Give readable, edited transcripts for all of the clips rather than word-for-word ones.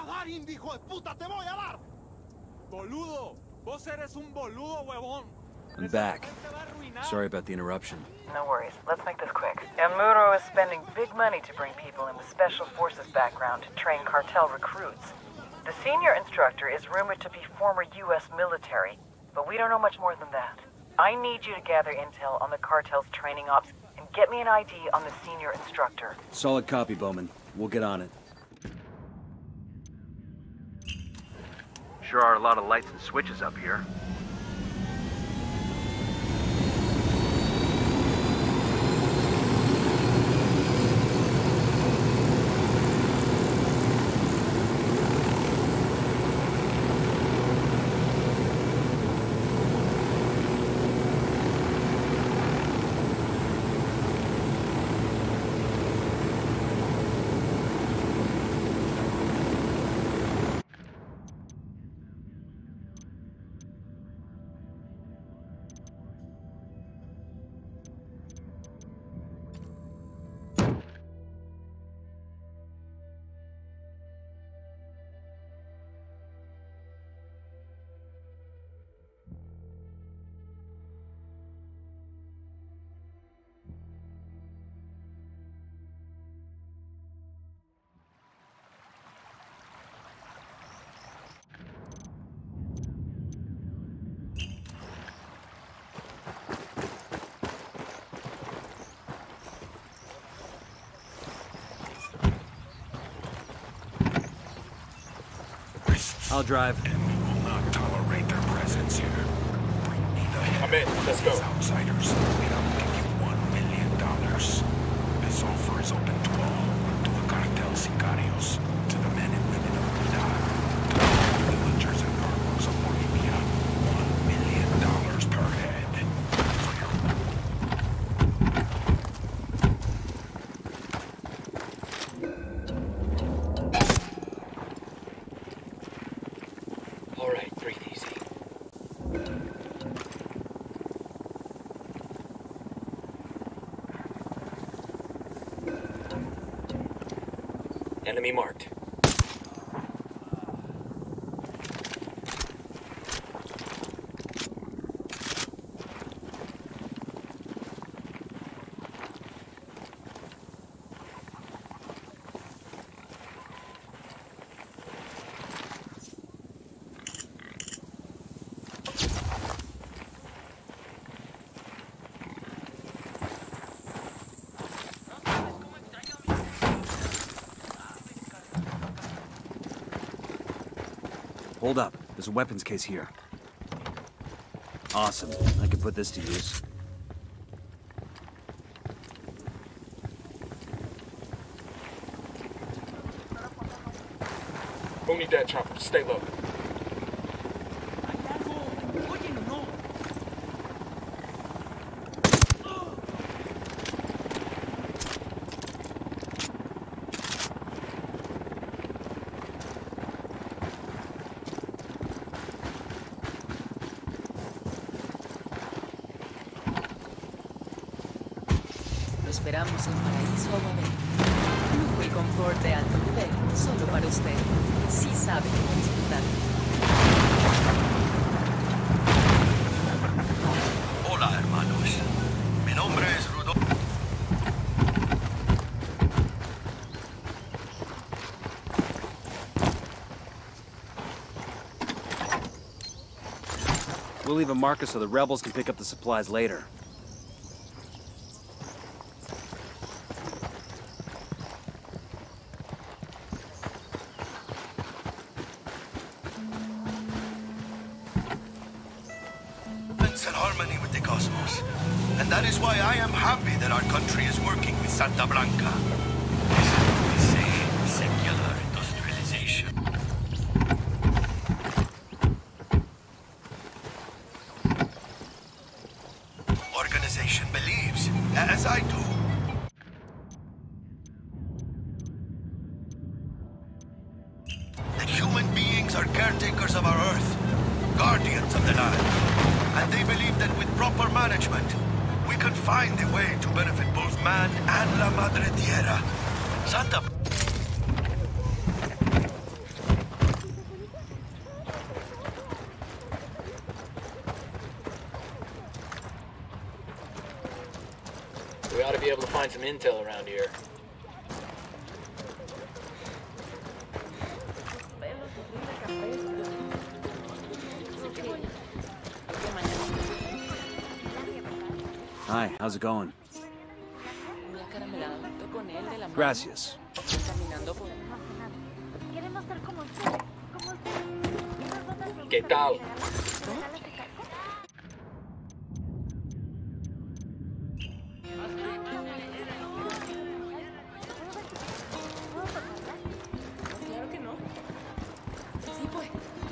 a dar, hijo de puta! ¡Te voy a dar! Boludo, vos eres un boludo, huevón. I'm back. Sorry about the interruption. No worries. Let's make this quick. El Muro is spending big money to bring people in with special forces background to train cartel recruits. The senior instructor is rumored to be former U.S. military, but we don't know much more than that. I need you to gather intel on the cartel's training ops and get me an ID on the senior instructor. Solid copy, Bowman. We'll get on it. Sure are a lot of lights and switches up here. I'll drive. And we will not tolerate their presence here. Bring me the head. I'm in. Let's go. These outsiders, and I'll give you $1 million. This offer is open to all. To the cartel sicarios, to the men and women of Pilar, to the villagers and narcos of Bolivia. $1 million per head. For your... All right, breathe easy. Enemy marked. Hold up. There's a weapons case here. Awesome. I can put this to use. Who need that chopper? Stay low. Esperamos en Paraíso Aguamén. Lujo y confort de alto nivel, solo para usted. Sí sabe cómo disfrutar. Hola, hermanos. Mi nombre es Rudolf. We'll leave a marker so the rebels can pick up the supplies later. In harmony with the cosmos. And that is why I am happy that our country is working with Santa Blanca. This is what we say secular industrialization. Organization believes, as I do, that human beings are caretakers of our Earth, guardians of the land. And they believe that with proper management, we can find a way to benefit both man and La Madre Tierra. Santa... able to find some intel around here. Hi, how's it going? Gracias. ¿Qué tal? Claro que no. Sí, pues.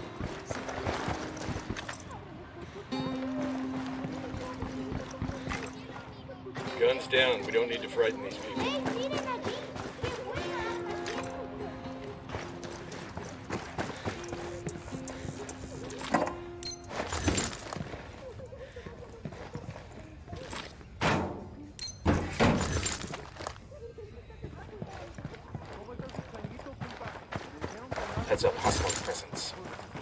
Guns down. We don't need to frighten these people. Heads up, hostile presence.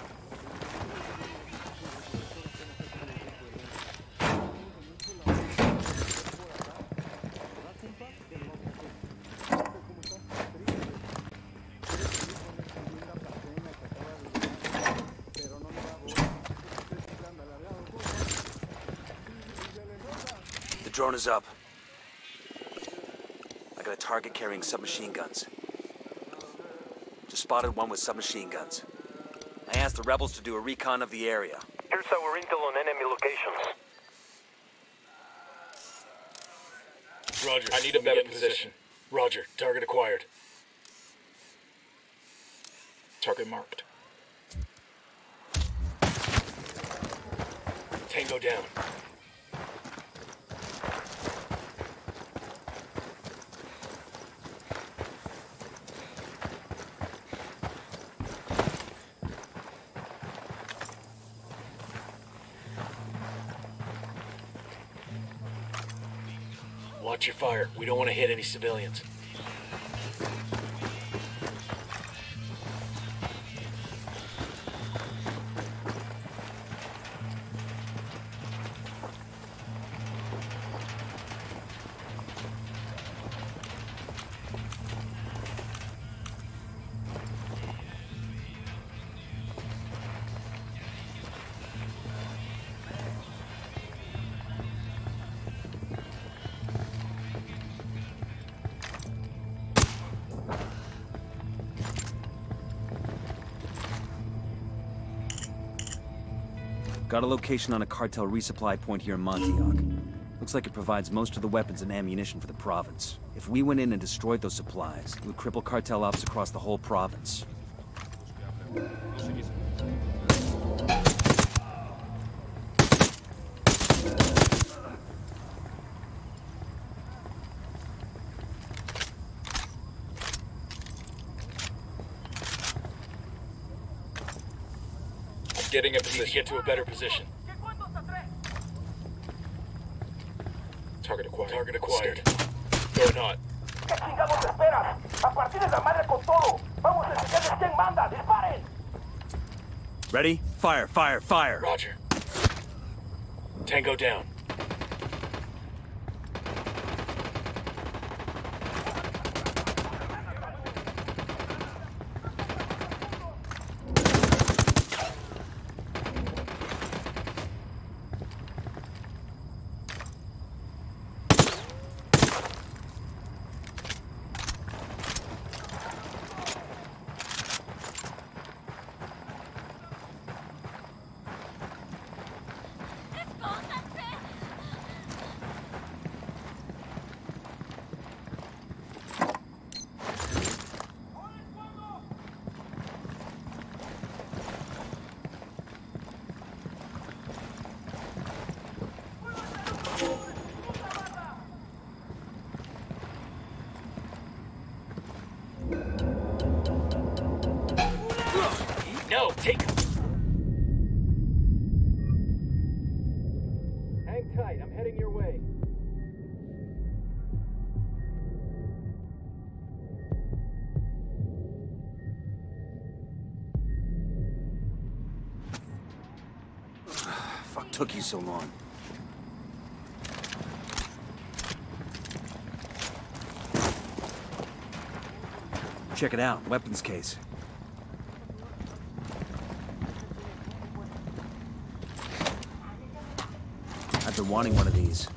The drone is up. I got a target carrying submachine guns. Just spotted one with submachine guns. I asked the rebels to do a recon of the area. Here's our intel on enemy locations. Roger, I need a better position. Roger, target acquired. Target marked. Tango down. Watch your fire. We don't want to hit any civilians. Got a location on a cartel resupply point here in Montauk. Looks like it provides most of the weapons and ammunition for the province. If we went in and destroyed those supplies, it would cripple cartel ops across the whole province. Getting a position. Get to a better position. Target acquired. Target acquired. Or not. ¿Qué chingados esperas? A partir de la madre con todo. Vamos a enseñarles quién manda. ¡Disparen! Ready? Fire, fire, fire! Roger. Tango down. No, take... Hang tight, I'm heading your way. Fuck took you so long. Check it out, weapons case. I've been wanting one of these.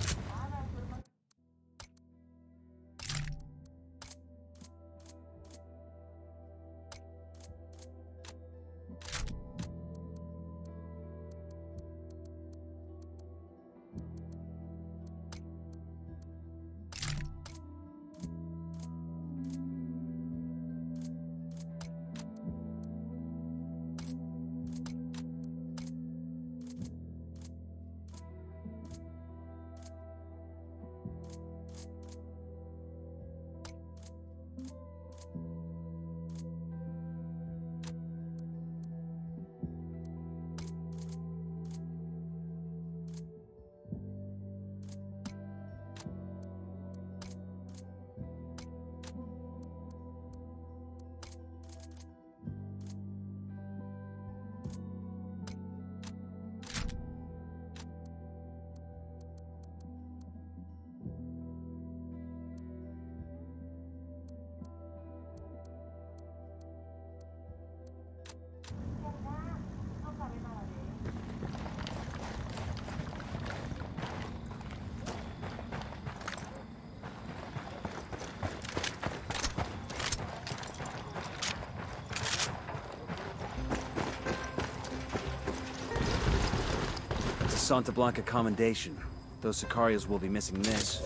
Santa Blanca commendation. Those Sicarios will be missing this.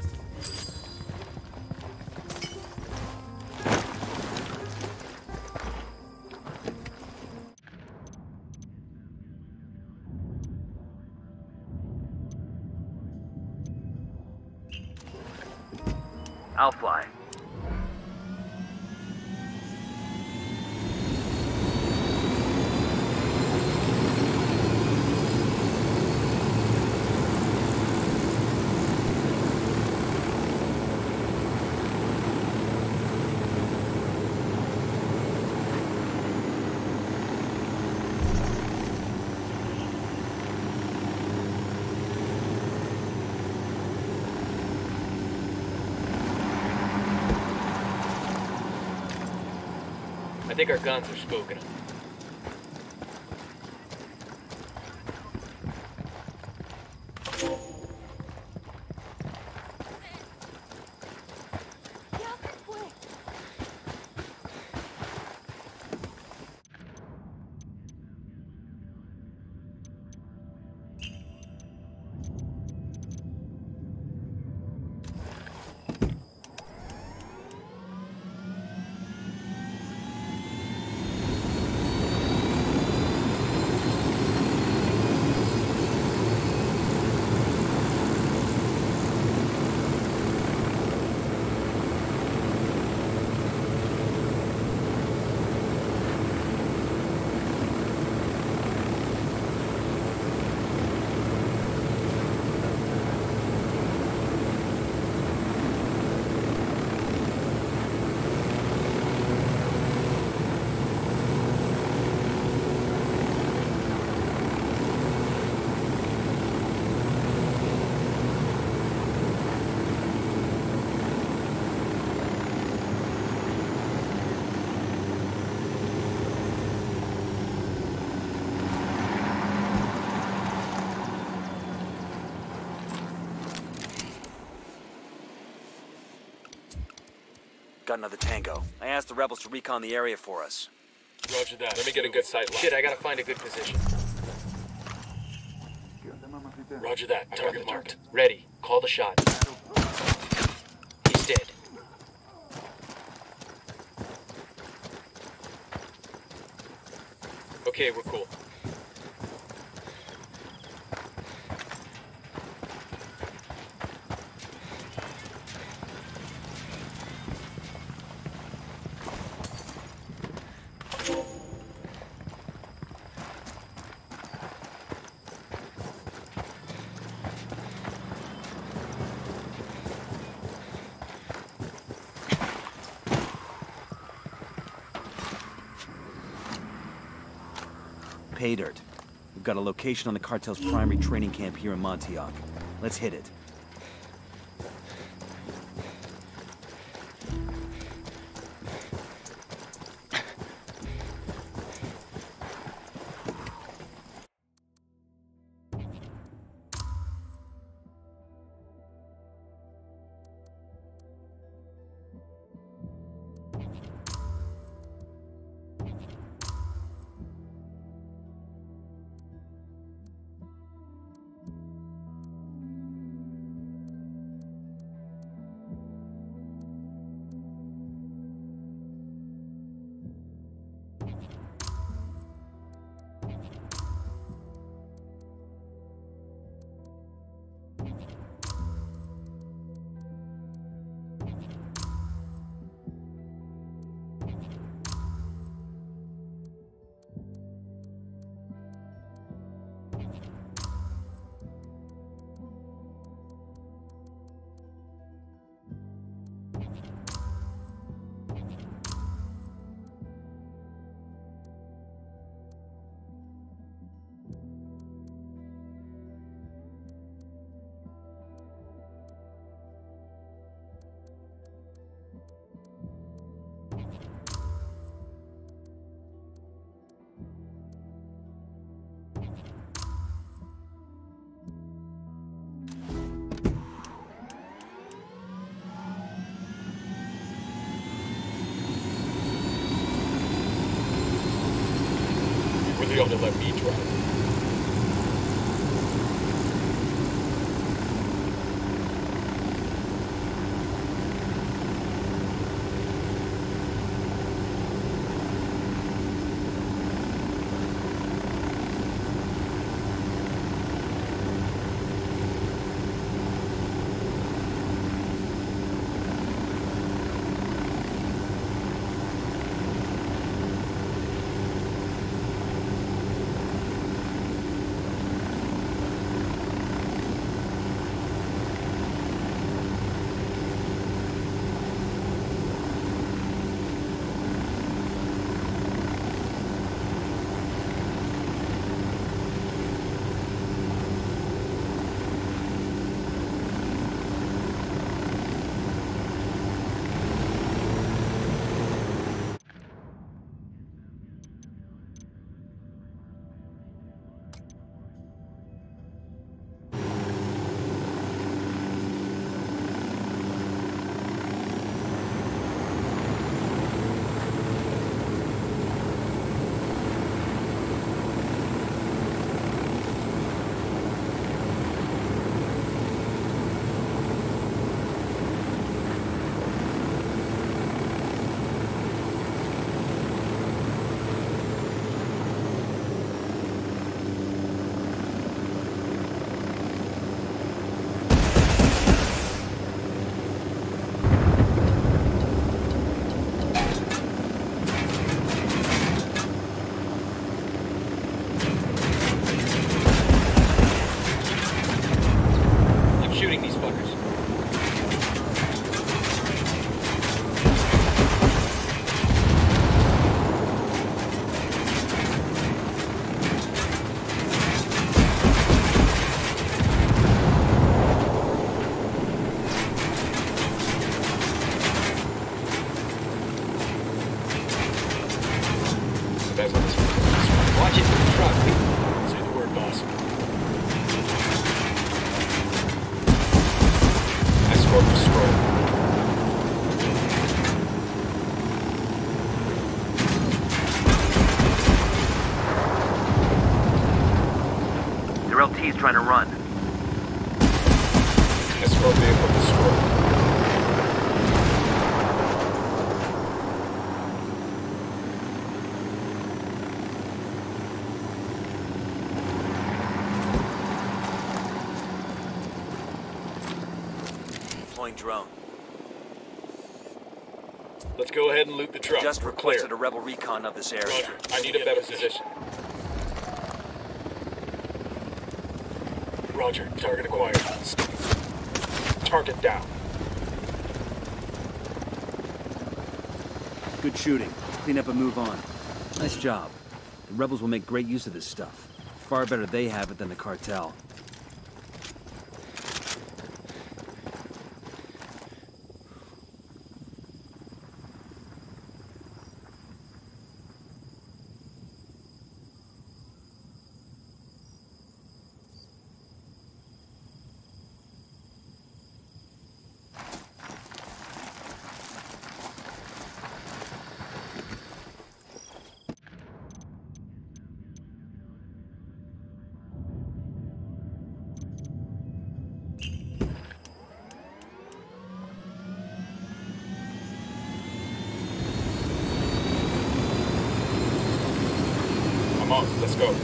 I'll fly. I think our guns are spooking them. Got another tango. I asked the rebels to recon the area for us. Roger that. Let me get a good sight line. Shit, I gotta find a good position. Roger that. Target marked. Ready. Call the shot. He's dead. Okay, we're cool. Pay dirt. We've got a location on the cartel's primary training camp here in Montauk. Let's hit it. they ought to let me drive. LT's trying to run. Escort vehicle destroyed. Deploying drone. Let's go ahead and loot the truck. Just We're requested clear. a rebel recon of this area. Roger. I need a better position. Roger. Target acquired. Target down. Good shooting. Clean up and move on. Nice job. The rebels will make great use of this stuff. Far better they have it than the cartel. I'm on. Let's go.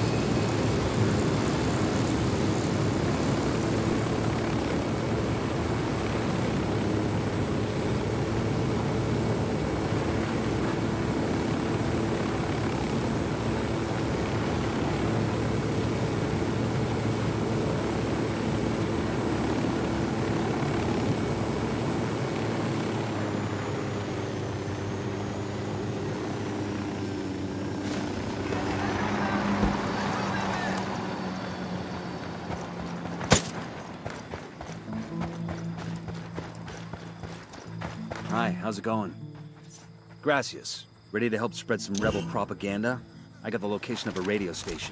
Hi, how's it going? Gracias. Ready to help spread some rebel propaganda? I got the location of a radio station.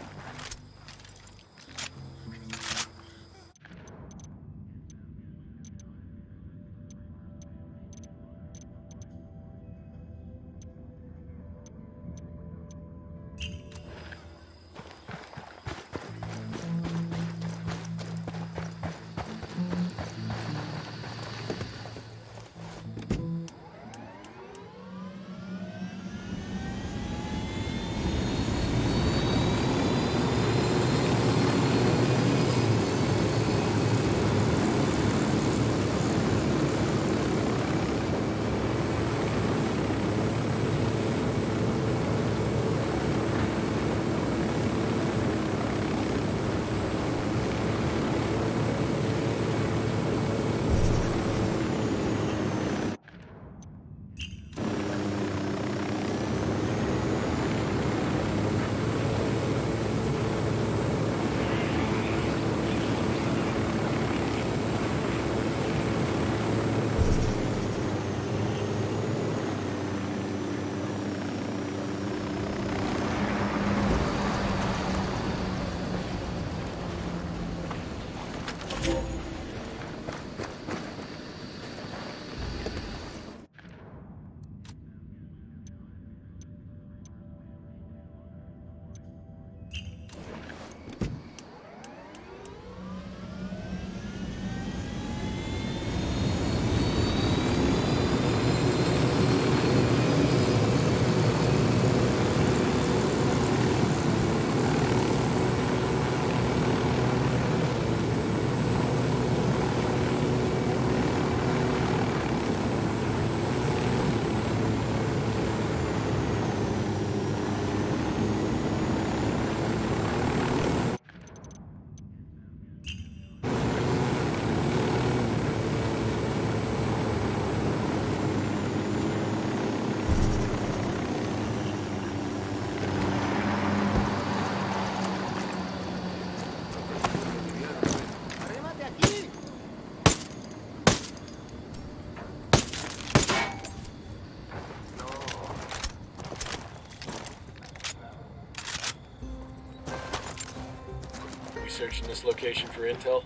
searching this location for intel?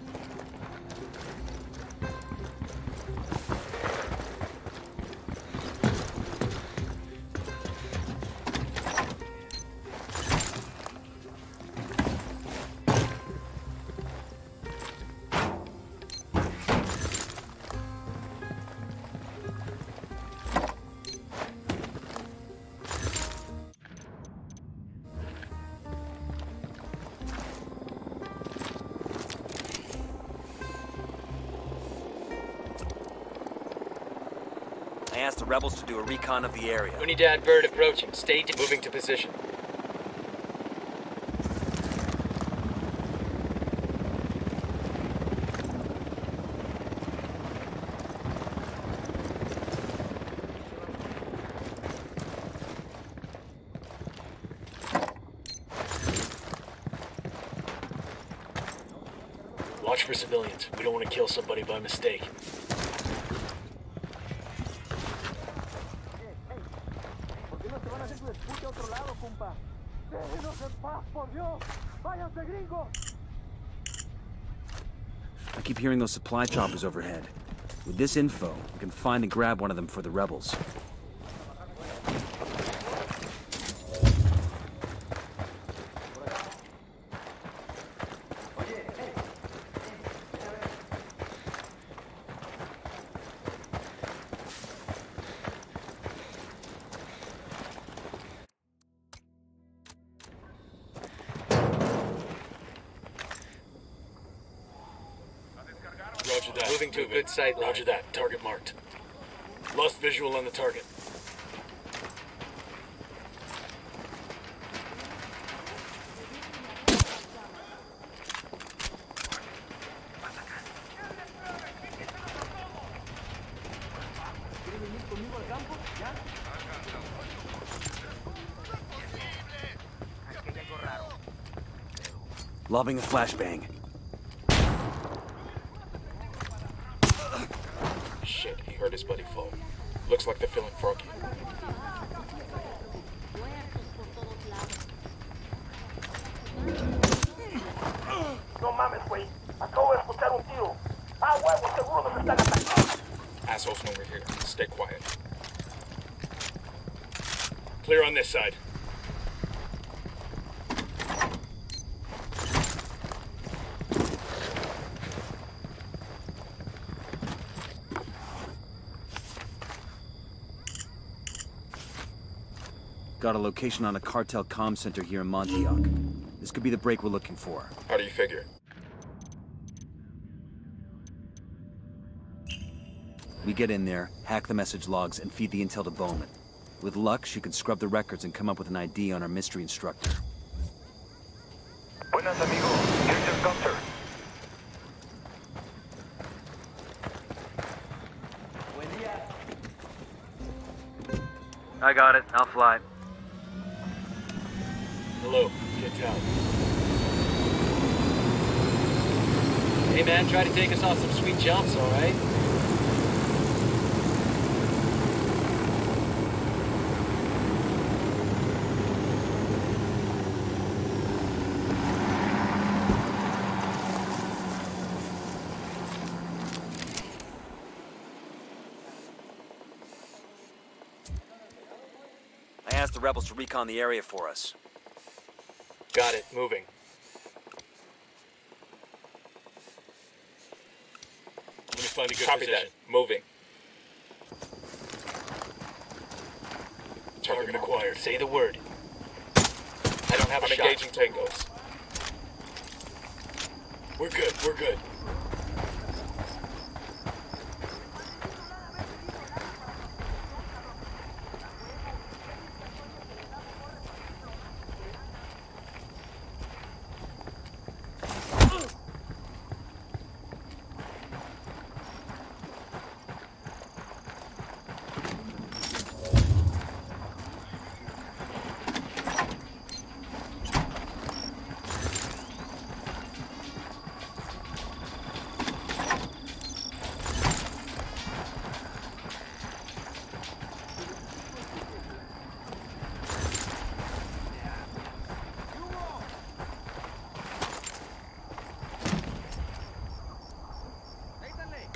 I asked the rebels to do a recon of the area. Unidad Bird approaching. Stay moving to position. Watch for civilians. We don't want to kill somebody by mistake. I keep hearing those supply choppers overhead. With this info, we can find and grab one of them for the rebels. Roger that. Moving to a good site. Roger that. Target marked. Lost visual on the target. Lobbing a flashbang. Shit, he heard his buddy fall. Looks like they're feeling froggy. No mames, güey. Acabo de escuchar un tiro. Ah, huevo, seguro nos están atacando. Assholes when we're here. Stay quiet. Clear on this side. Got a location on a cartel comm center here in Montauk. This could be the break we're looking for. How do you figure? We get in there, hack the message logs, and feed the intel to Bowman. With luck, she could scrub the records and come up with an ID on our mystery instructor. Buenas, amigo. Here's your doctor. I got it. I'll fly. Hello. Get down. Hey man, try to take us off some sweet jumps, alright? I asked the rebels to recon the area for us. Got it. Moving. Let me find a good Copy position. that. Moving. Target acquired. Say the word. I don't have a I'm shot. engaging tangos. We're good. We're good.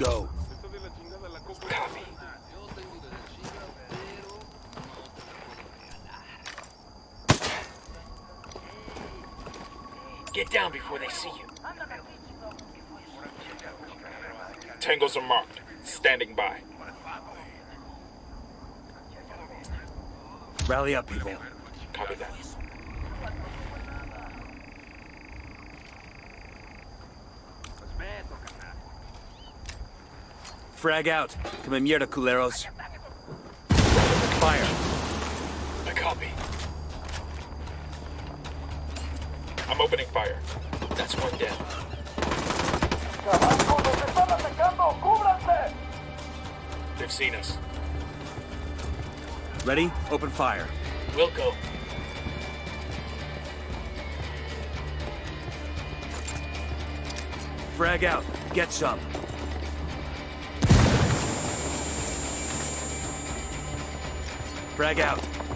Go. Copy. Get down before they see you. Tangos are marked. Standing by. Rally up, people. Copy that. Frag out. Come en mierda, culeros. Fire. I copy. I'm opening fire. That's one down. ¡Carajo, nos están atacando! ¡Cúbranse! They've seen us. Ready? Open fire. We'll go. Frag out. Get some. Frag out.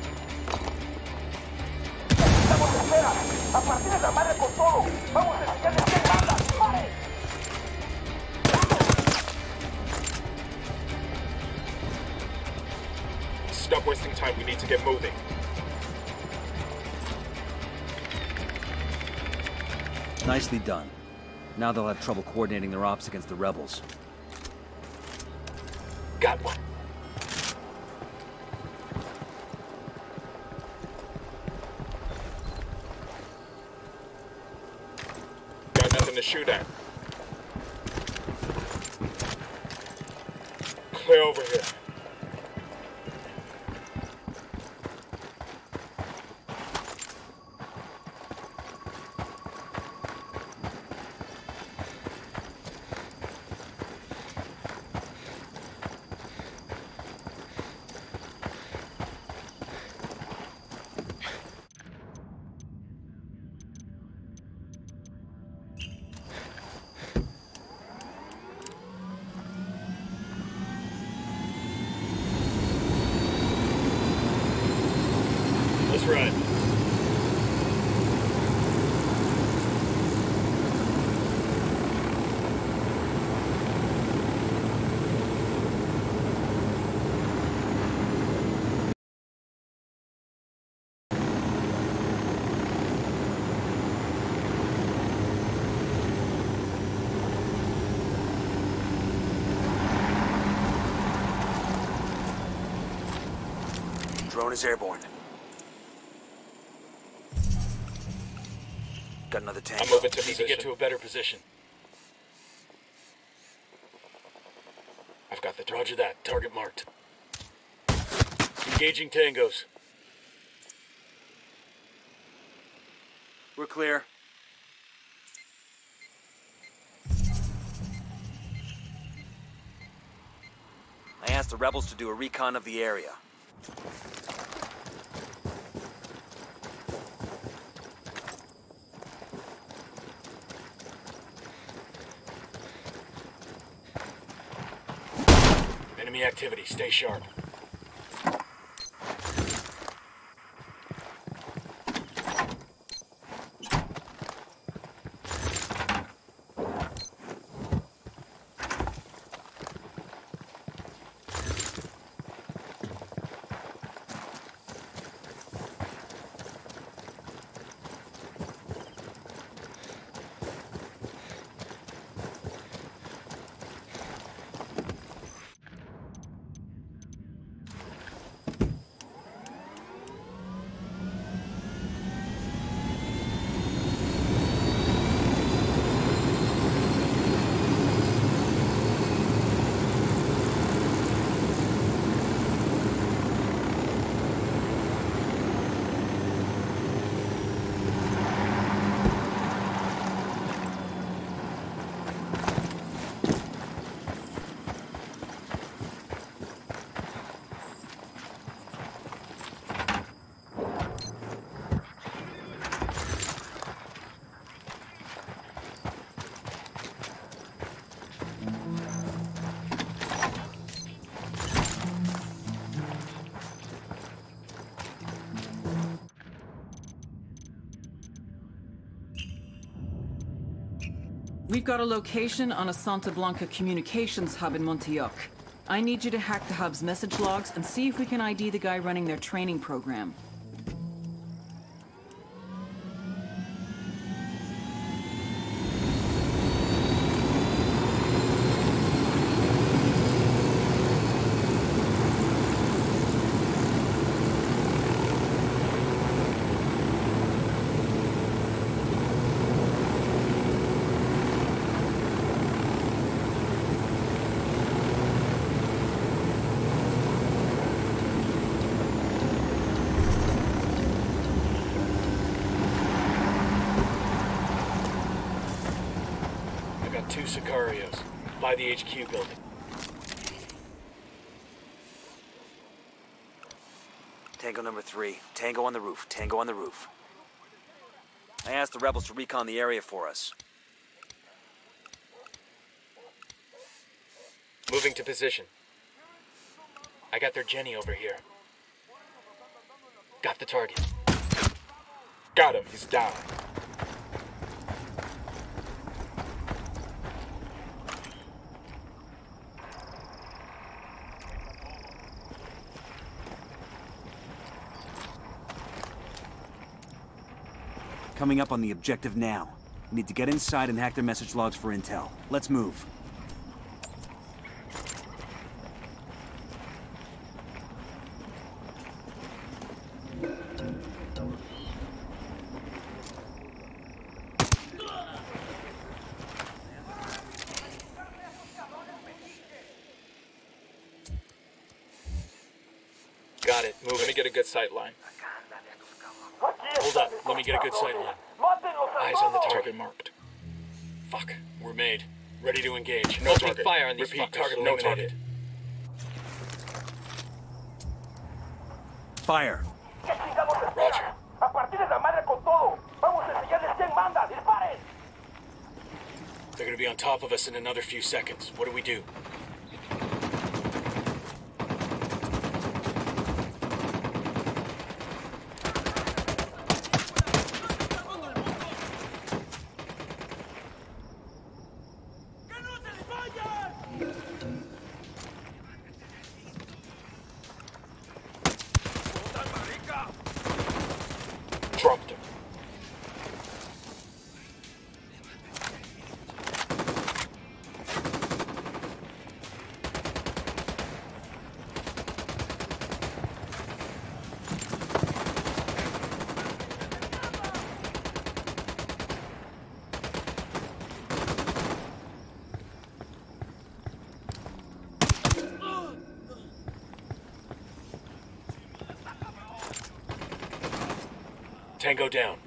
¡Estamos en espera! ¡A partir de la madre con todo! ¡Vamos a enseñarles quién manda! ¡Dispare! Stop wasting time. We need to get moving. Nicely done. Now they'll have trouble coordinating their ops against the rebels. Got one. Got nothing to shoot at. Clear over here. Let's ride. Drone is airborne. Got another tank. I'm moving to Need to position. get to a better position. I've got the target. Roger that. Target marked. Engaging tangos. We're clear. I asked the rebels to do a recon of the area. Enemy activity. Stay sharp. We've got a location on a Santa Blanca communications hub in Montauk. I need you to hack the hub's message logs and see if we can ID the guy running their training program. Two Sicarios by the HQ building. Tango number 3. Tango on the roof. Tango on the roof. I asked the rebels to recon the area for us. Moving to position. I got their Jenny over here. Got the target. Got him. He's down. Coming up on the objective now. We need to get inside and hack their message logs for intel. Let's move. Got it. Moving. Let me get a good sight line. Hold up. Let me get a good sight line. Eyes on the target marked. Fuck. We're made. Ready to engage. No Opening target. fire on these Repeat, fuckers. target No eliminated. target. Fire. Roger. A partir de la madre con todo. Vamos a enseñarles quién manda. Disparen. They're gonna be on top of us in another few seconds. What do we do? Dropped him. Tango down.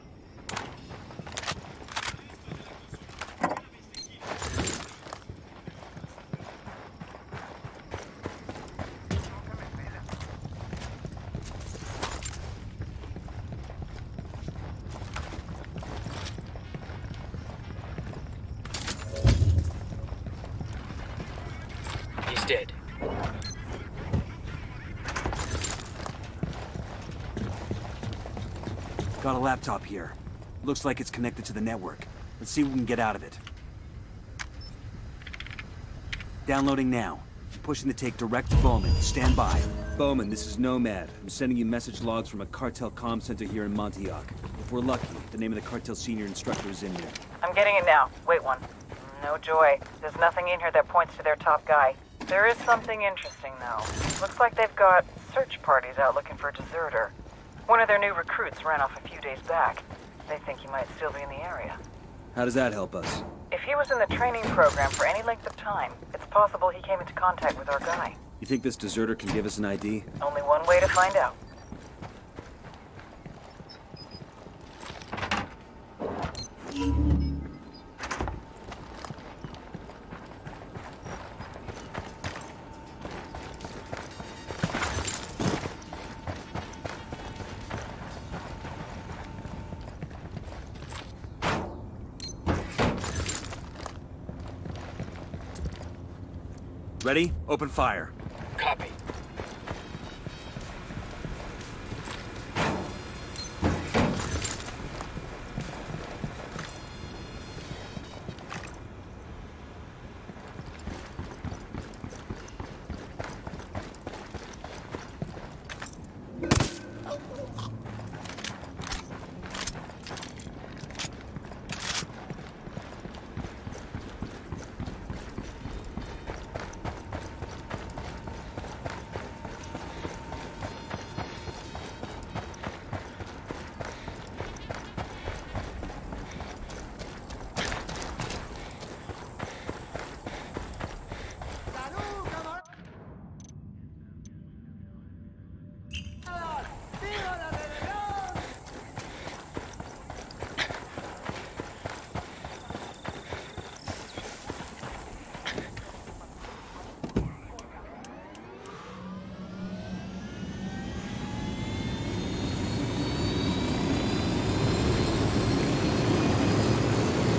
He's dead. Got a laptop here. Looks like it's connected to the network. Let's see what we can get out of it. Downloading now. I'm pushing the tape direct to Bowman. Stand by. Bowman, this is Nomad. I'm sending you message logs from a cartel comm center here in Montauk. If we're lucky, the name of the cartel senior instructor is in here. I'm getting it now. Wait one. No joy. There's nothing in here that points to their top guy. There is something interesting, though. Looks like they've got search parties out looking for a deserter. One of their new recruits ran off a few days back. They think he might still be in the area. How does that help us? If he was in the training program for any length of time, it's possible he came into contact with our guy. You think this deserter can give us an ID? Only one way to find out. Ready? Open fire. Copy.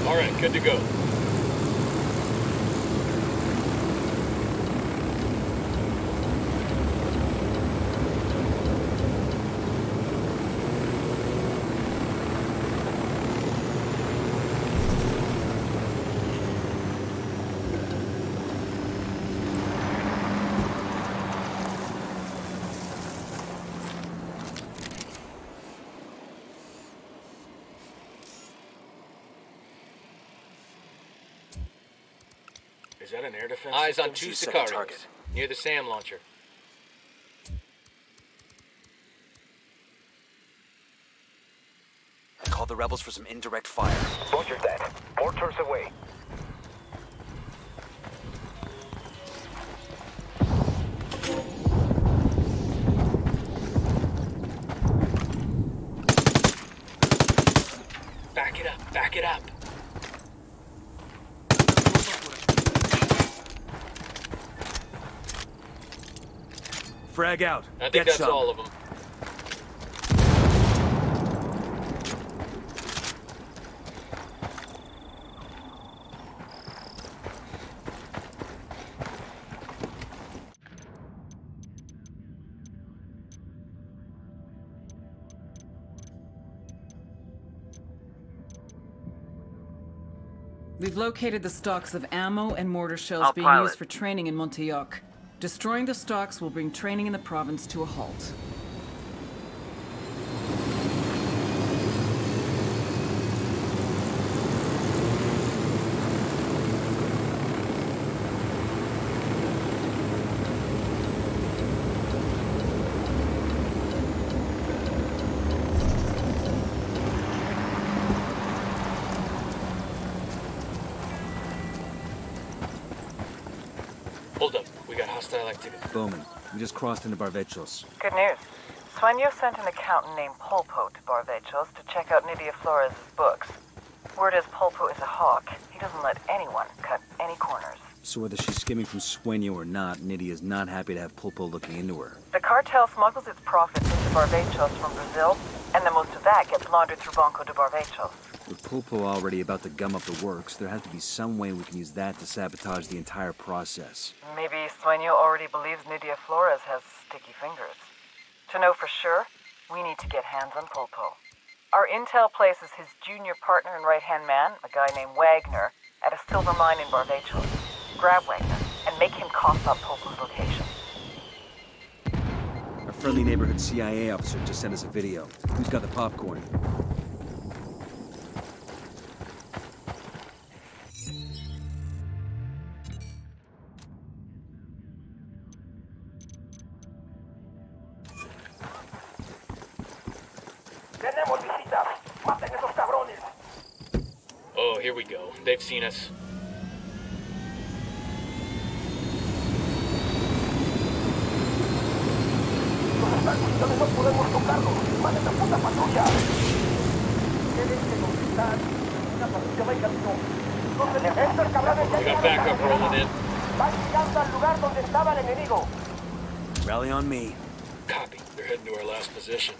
Alright, good to go. Is that an air defense? Eyes on two second Sicarios, target. near the SAM launcher. Call the rebels for some indirect fire. Roger that. Mortars away. Back it up, back it up. Frag out. I think Get that's some. all of them. We've located the stocks of ammo and mortar shells I'll being pilot. used for training in Montauk. Destroying the stocks will bring training in the province to a halt. Hold up, we got hostile activity. Bowman, we just crossed into Barvechos. Good news. Sueño sent an accountant named Pulpo to Barvechos to check out Nydia Flores' books. Word is Pulpo is a hawk. He doesn't let anyone cut any corners. So whether she's skimming from Sueño or not, Nydia is not happy to have Pulpo looking into her. The cartel smuggles its profits into Barvechos from Brazil, and then most of that gets laundered through Banco de Barvechos. With Pulpo already about to gum up the works, there has to be some way we can use that to sabotage the entire process. Maybe Sueño already believes Nydia Flores has sticky fingers. To know for sure, we need to get hands on Pulpo. Our intel places his junior partner and right-hand man, a guy named Wagner, at a silver mine in Barvechos. Grab Wagner and make him cough up Pulpo's location. Our friendly neighborhood CIA officer just sent us a video. Who's got the popcorn? Tenemos visitas. Maten esos cabrones. Oh, here we go. They've seen us. Los están cuidando, no podemos tocarlos. Maten esa puta patrulla. Tienen que conquistar una patrulla va en camino. Los estos cabrones ya We got backup rolling in. van llegando al lugar donde estaba el enemigo. Rally on me. Copy. They're heading to our last position.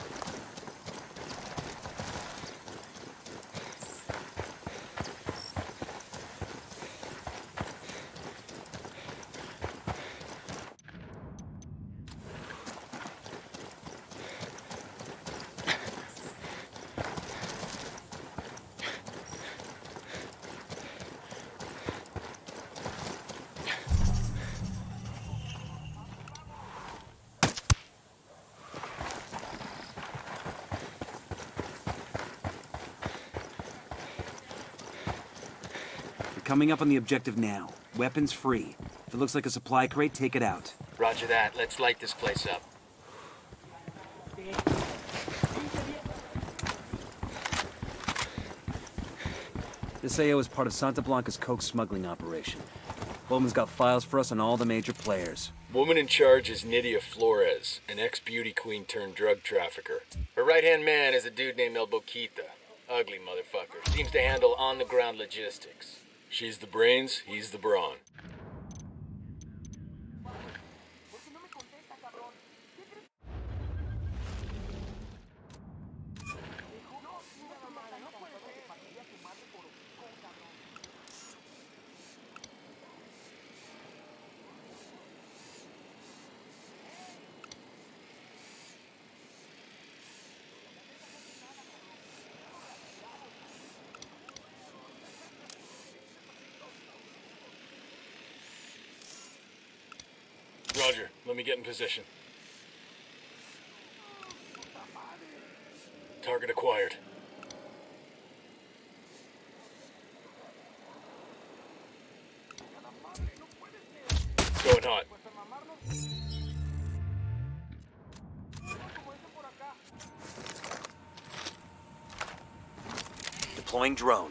Coming up on the objective now. Weapons free. If it looks like a supply crate, take it out. Roger that. Let's light this place up. This AO is part of Santa Blanca's coke smuggling operation. Bowman's got files for us on all the major players. Woman in charge is Nydia Flores, an ex-beauty queen turned drug trafficker. Her right-hand man is a dude named El Boquita. Ugly motherfucker. Seems to handle on-the-ground logistics. She's the brains, he's the brawn. let me get in position. Target acquired. Going hot. Deploying drone.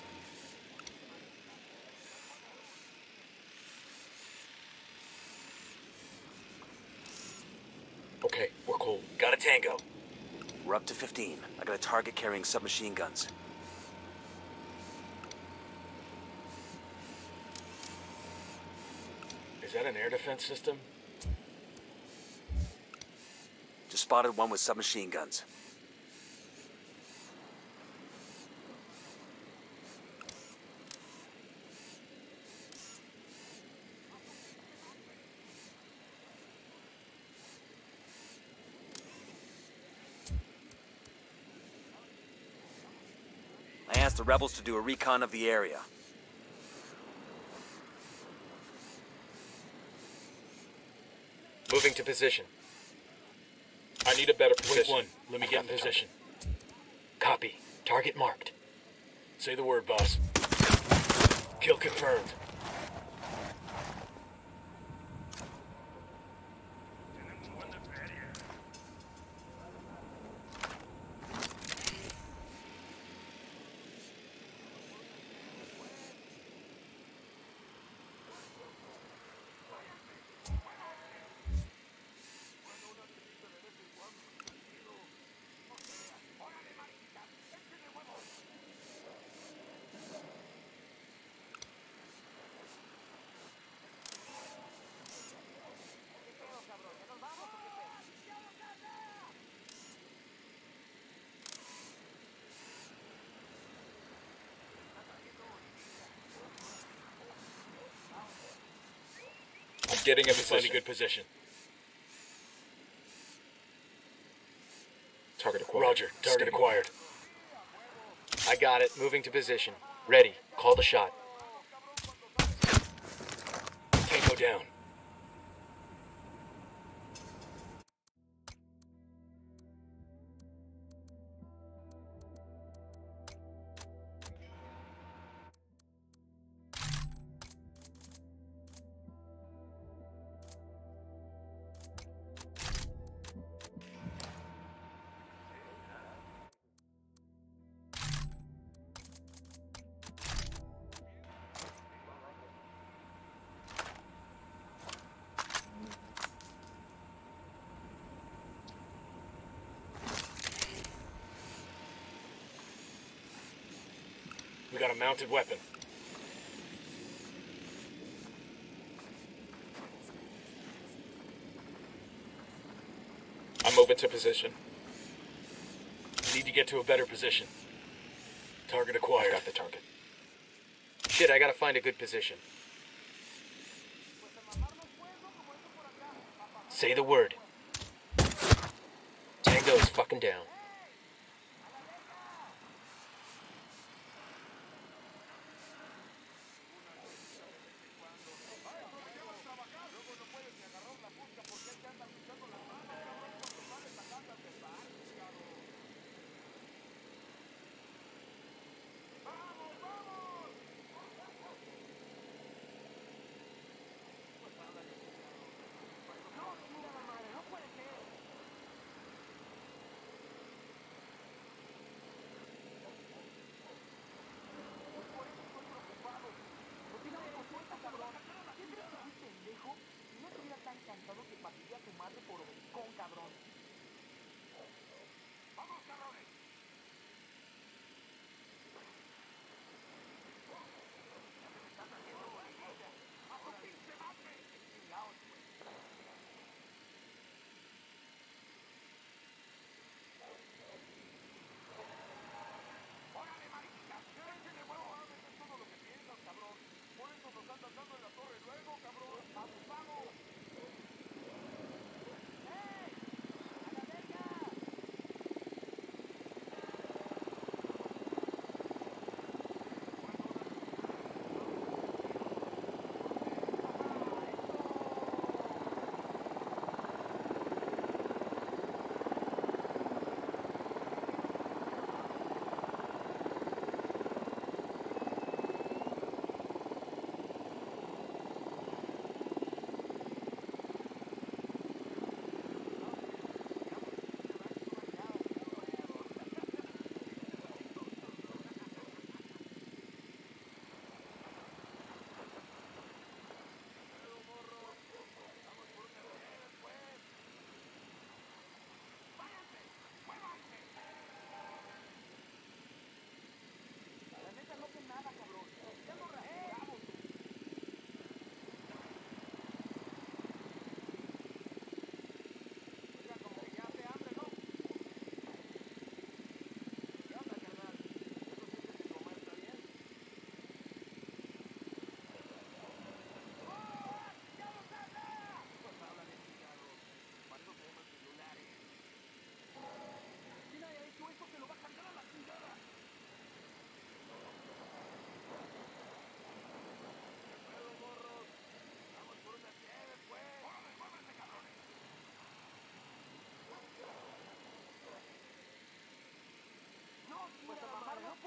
Okay, we're cool. Got a tango. We're up to 15. I got a target carrying submachine guns. Is that an air defense system? Just spotted one with submachine guns. I asked the rebels to do a recon of the area. Moving to position. I need a better position. Wait, one. Let me get in position. Copy. Target marked. Say the word, boss. Kill confirmed. Getting in a good position. Target acquired. Roger. Target acquired. I got it. Moving to position. Ready. Call the shot. Tango down. We got a mounted weapon. I'm moving to position. Need to get to a better position. Target acquired. I've got the target. Shit, I gotta find a good position. Say the word. Tango is fucking down.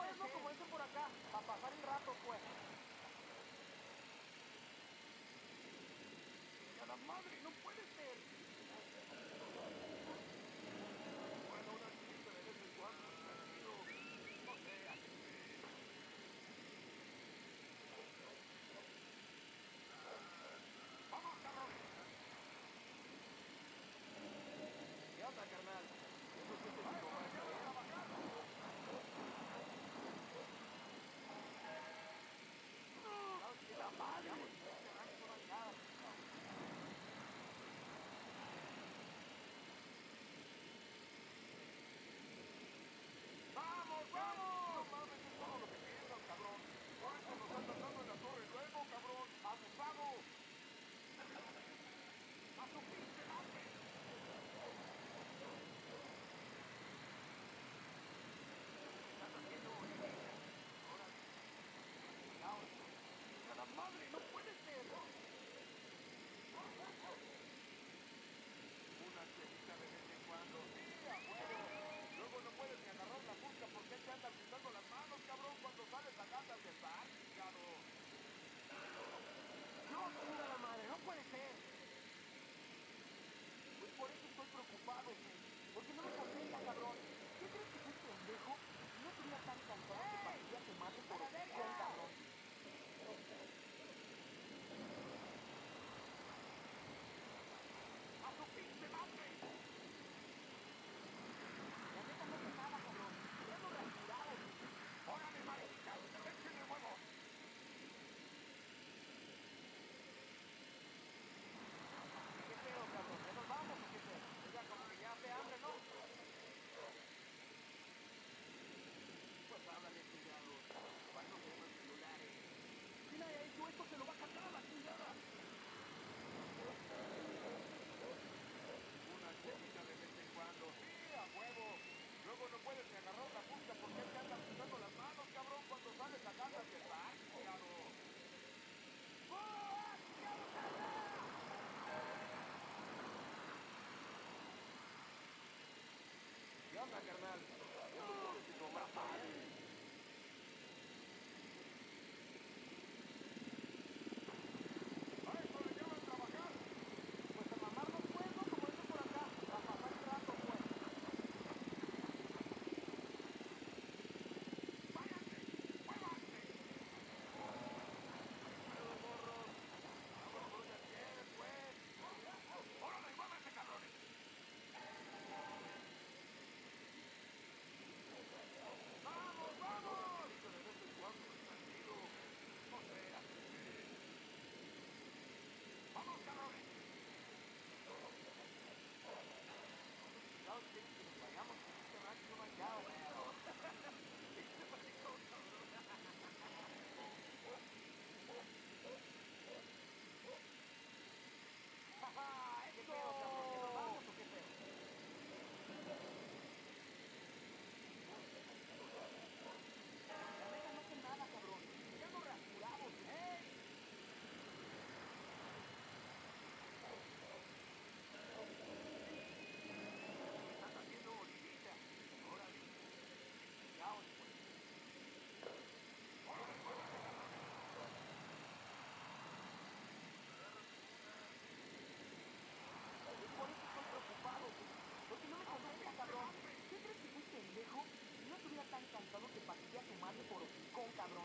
pues, no, como dicen por acá, a pasar el rato, pues. ¡A la madre, no puede ser! Bueno, una chiquita de vez en cuando, tranquilo. No sé, ¡vamos, cabrones! ¿Qué onda, carnal? Eso sí te digo, ¿para qué vas a trabajar? ¡La madre! ¡Vamos, vamos! No mames, es todo lo que piensas, cabrón. Por eso nos están dando en la torre luego, cabrón. ¡Abusado! ¡A su pinche madre! ¿Qué estás haciendo, bolivia? Órale. Cuidado. ¡A la madre! ¡No puede ser! Una chelita de vez en cuando. ¡Sí, a huevo! Luego no puedes ni agarrar la busca porque te andan pisando las manos, cabrón, cuando sales a casa del bar, cabrón. No, chinga la madre, no puede ser. Pues por eso estoy preocupado, güey. Porque no me contesta, cabrón. ¿Qué crees que soy pendejo? No tenía tan cansado que parecía que mate por opción, cabrón. ¡A su pinche madre! La neta no sé nada, cabrón. Ya no rasurados. ¡Órale, marica! ¡Échenle huevos! ¿Qué pedo, cabrón? ¿Ya nos vamos o qué pedo? Oiga, como que ya hace hambre, ¿no? Pues háblale, chingado. ¿Cuántos de los celulares? ¿Quién haya hecho esto se lo va a cargar a la chingada? Una chelita de vez en cuando. ¡Sí, a huevo! Luego no puedes ni agarrar la punta porque te andan pisando las manos, cabrón, cuando sales a casa del bar, cabrón. ¡Oh, chingado, carnal! ¿Qué onda, carnal? Ya no puedes ni tomar madre. ¡A eso le llaman trabajar! Pues a mamarnos, pues, ¿no? Como dicen por acá, a pasar el rato, pues. ¡Váyanse! ¡Muévanse! ¡Bueno, morros! ¡Vámonos de pie, pues! ¡Órale, muévanse, cabrones! ¡Vamos, vamos! De vez en cuando, tranquilo. No sé, ¡vamos, cabrones! ¿Sabes qué? Que nos vayamos a este rancho bañado, pero... ¡Este maricón, cabrón! ¡Ja, ja! ¿Qué pedo, cabrón? ¿Que nos vamos o qué pedo? La neta no sé nada, cabrón. Ya no rasurados. ¡Ey! ¿Qué estás haciendo, bolivita? Órale. Cuidado, pues. ¡Órale, muévanse, cabrones! Es por eso estoy preocupado, güey. Porque no me contesta, cabrón. ¿Qué crees que soy pendejo? Si no estuviera tan cansado que parecía que madre por hocicón, cabrón.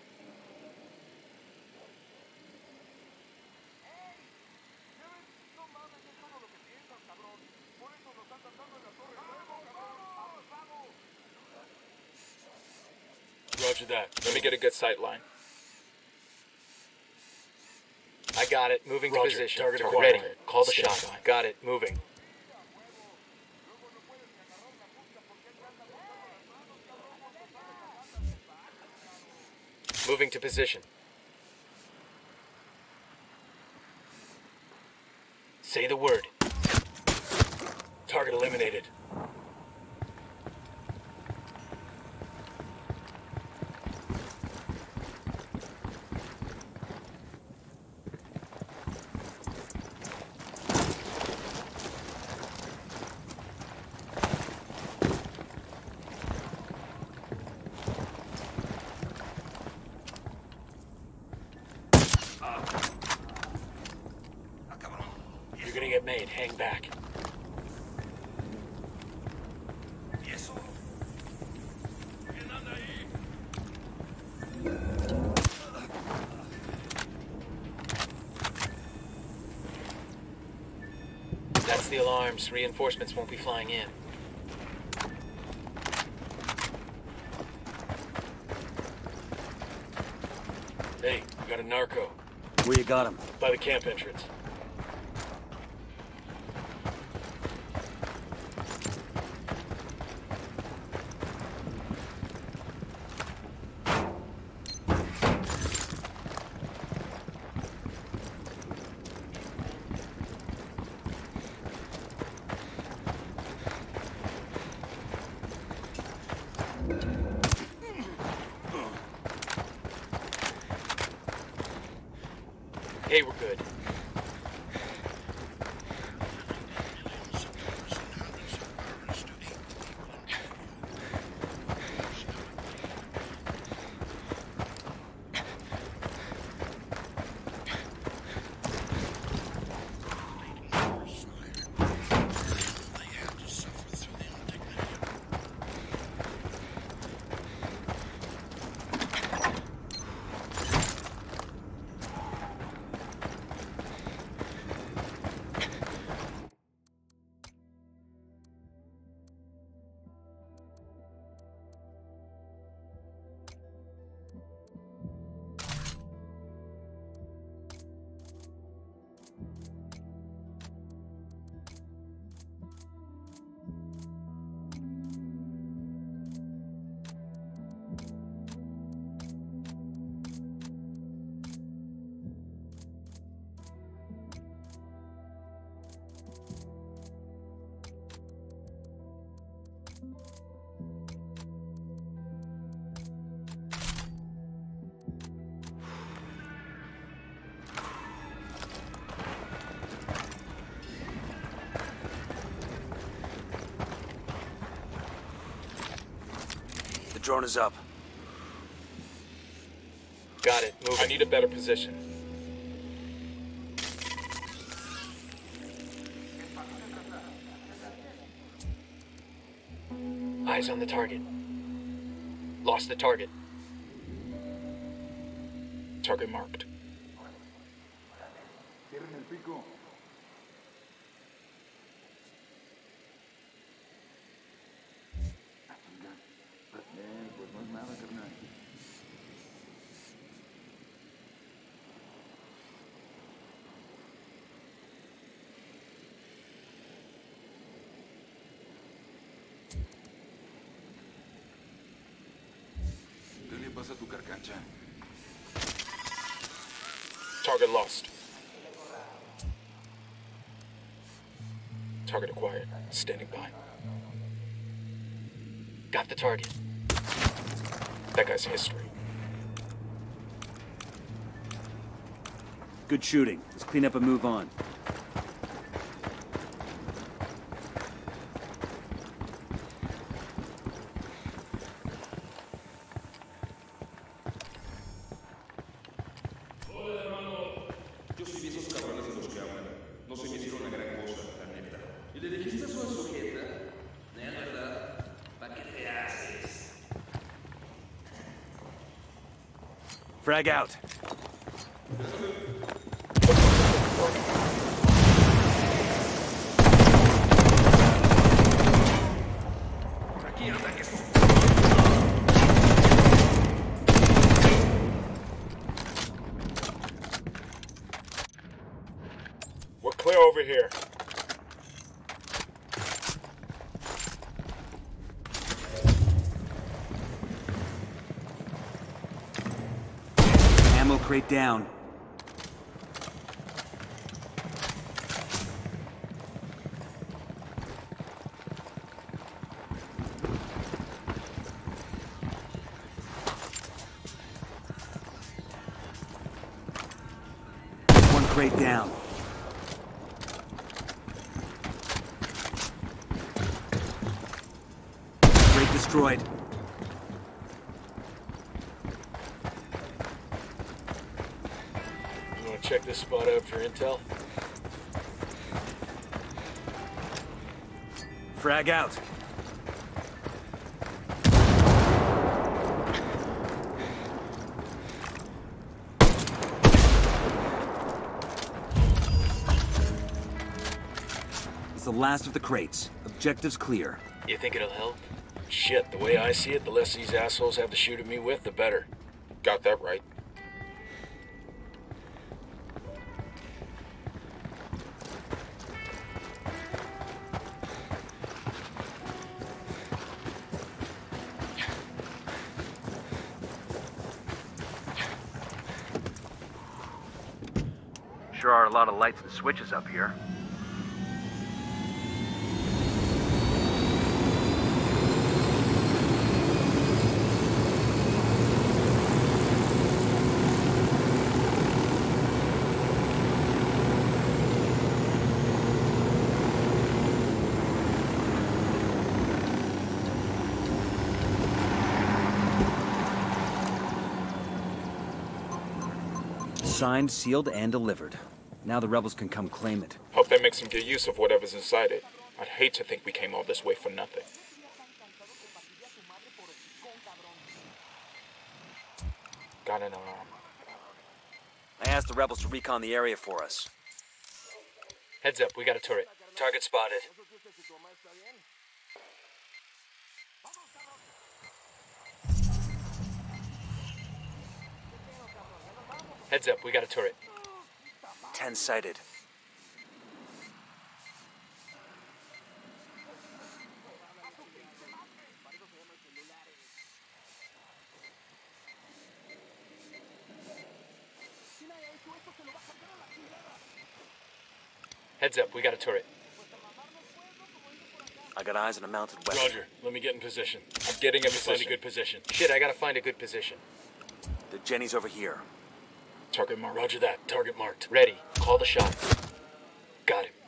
¡Ey! ¿Ya ves? No mames, es todo lo que piensas, cabrón. Por eso nos están tratando en la torre luego, cabrón. ¡Abusado! Roger that. Let me get a good sight line. I got it. Moving to position. Target acquired. Ready. Call the shot. Got it. Moving. Moving to position. Say the word. Target eliminated. the alarms, reinforcements won't be flying in. Hey, we got a narco. Where you got him? By the camp entrance. Hey, we're good. The drone is up. Got it. Move. I need a better position. Eyes on the target. Lost the target. Target marked. Pasa tu carcancha. Target lost. Target acquired. Standing by. Got the target. That guy's history. Good shooting. Let's clean up and move on. Frag out. We're clear over here. Ammo crate down. One crate down. Crate destroyed. Check this spot out for intel. Frag out. It's the the last of the crates. Objectives clear. You think it'll help? Shit, the way I see it, the less these assholes have to shoot at me with, the better. Got that right. Sure are a lot of lights and switches up here. Signed, sealed, and delivered. Now the rebels can come claim it. Hope they make some good use of whatever's inside it. I'd hate to think we came all this way for nothing. Got an alarm. I asked the rebels to recon the area for us. Heads up, we got a turret. Target spotted. Heads up, we got a turret. 10 sighted. Heads up, we got a turret. I got eyes on a mounted weapon. Roger, let me get in position. I'm getting in find a good position. Shit, I gotta find a good position. The Jenny's over here. Target marked. Roger that, target marked. Ready, call the shot. Got him.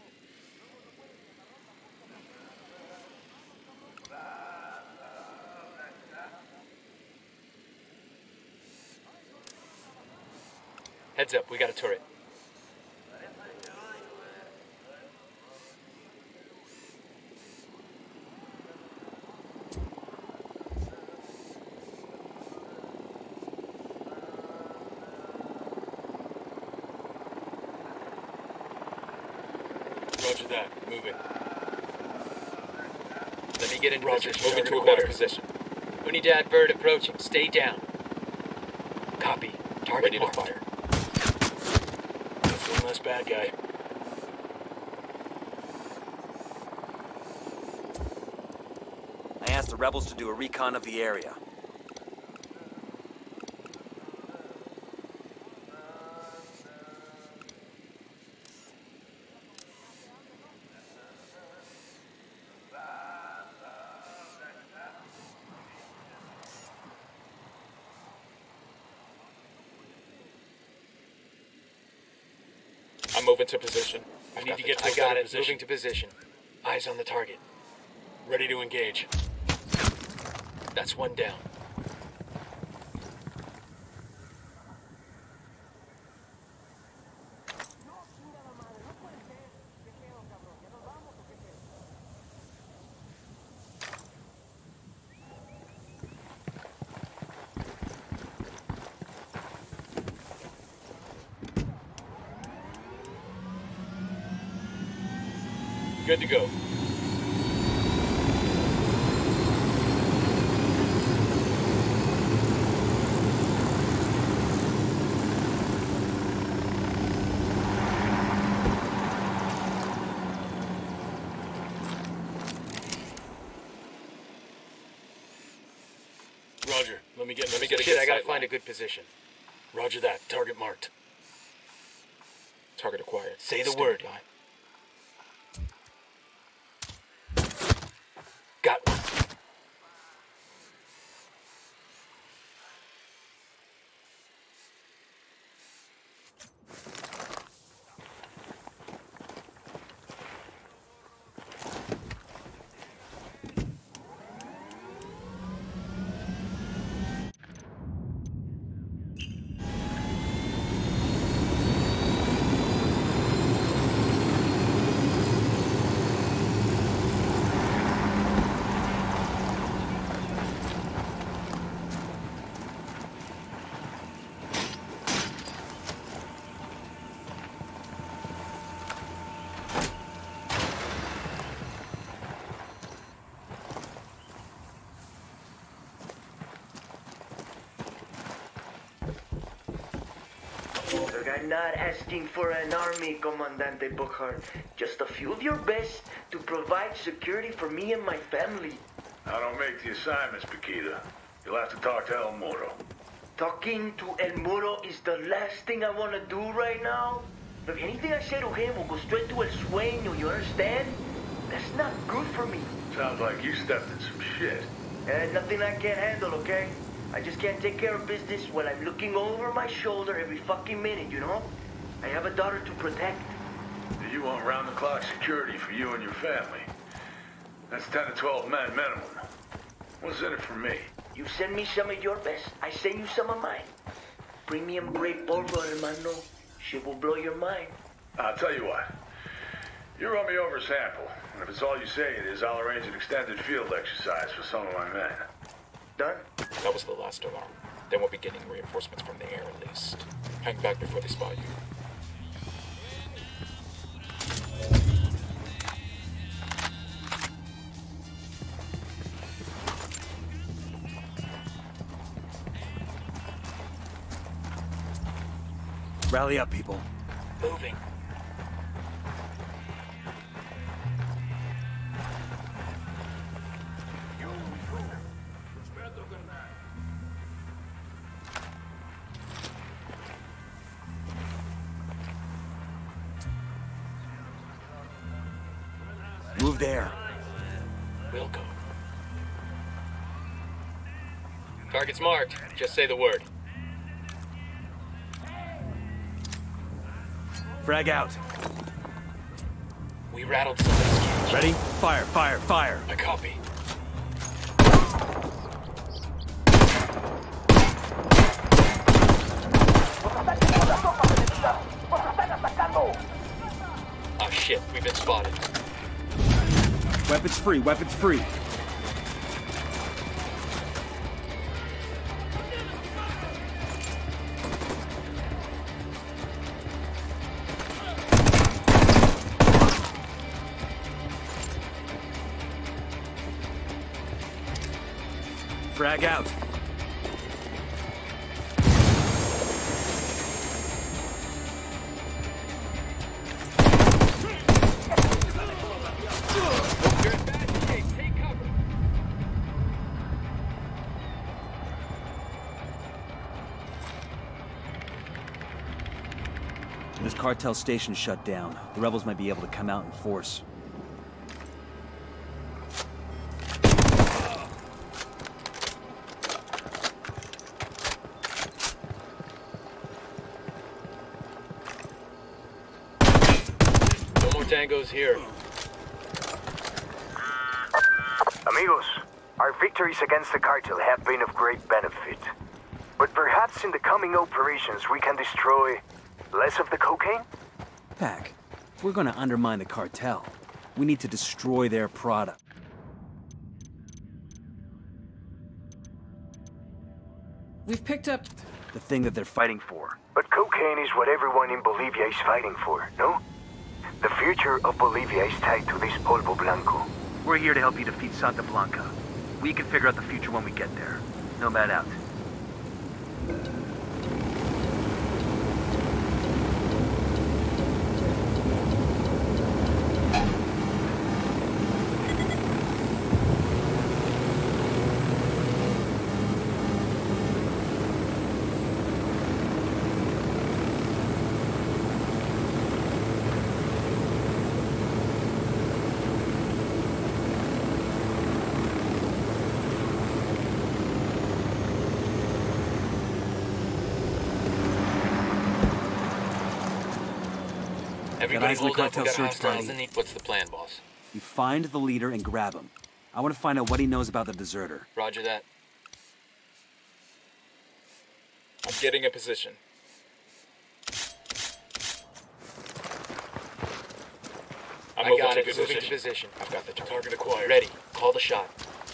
Heads up, we got a turret. Roger that, moving. Let me get into position. Move into a better position. Unidad bird approaching, stay down. Copy, target Ready marked. to fire. That's one less bad guy. I asked the rebels to do a recon of the area. I'm moving to position. I need to get to a better position. Moving to position. Eyes on the target. Ready to engage. That's one down. Good to go. Roger. Let me get a shit. I gotta find a good position. Roger that. Target marked. Target acquired. Say the word. By. Got one. Look, I'm not asking for an army, Comandante Buchard. Just a few of your best to provide security for me and my family. I don't make the assignments, Paquita. You'll have to talk to El Muro. Talking to El Muro is the last thing I want to do right now. Look, anything I say to him will go straight to El Sueño, you understand? That's not good for me. Sounds like you stepped in some shit. Nothing I can't handle, okay? I just can't take care of business while I'm looking over my shoulder every fucking minute, you know? I have a daughter to protect. You want round-the-clock security for you and your family. That's 10 to 12 men minimum. What's in it for me? You send me some of your best, I send you some of mine. Premium grade polvo, hermano. Shit will blow your mind. I'll tell you what. You run me over a sample, and if it's all you say it is, I'll arrange an extended field exercise for some of my men. Done? That was the last alarm. Then we'll be getting reinforcements from the air at least. Hang back before they spot you. Rally up, people. Moving. Move there. We'll go. Target's marked. Just say the word. Frag out. We rattled somebody's cage. Ready? Fire, fire, fire. I copy. Oh shit, we've been spotted. Weapons free, weapons free. Frag out. This cartel station shut down. The rebels might be able to come out in force. No more tangos here. Amigos, our victories against the cartel have been of great benefit. But perhaps in the coming operations we can destroy less of the cocaine? Pac, if we're gonna undermine the cartel, we need to destroy their product. We've picked up the thing that they're fighting for. But cocaine is what everyone in Bolivia is fighting for, no? The future of Bolivia is tied to this polvo blanco. We're here to help you defeat Santa Blanca. We can figure out the future when we get there. Nomad out. Everybody eyes on the hold up, we cartel got search hostiles party. in the... What's the plan, boss? You find the leader and grab him. I want to find out what he knows about the deserter. Roger that. I'm getting in position. I got it. Moving to position. I've got the target acquired. Ready. Call the shot.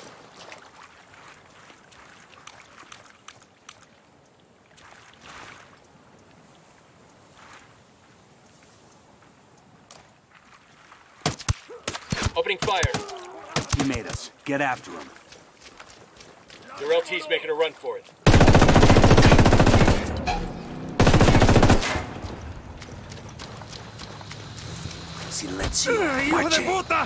Opening fire. He made us. Get after him. Your LT's making a run for it. Silencio. ¡Hijo de puta!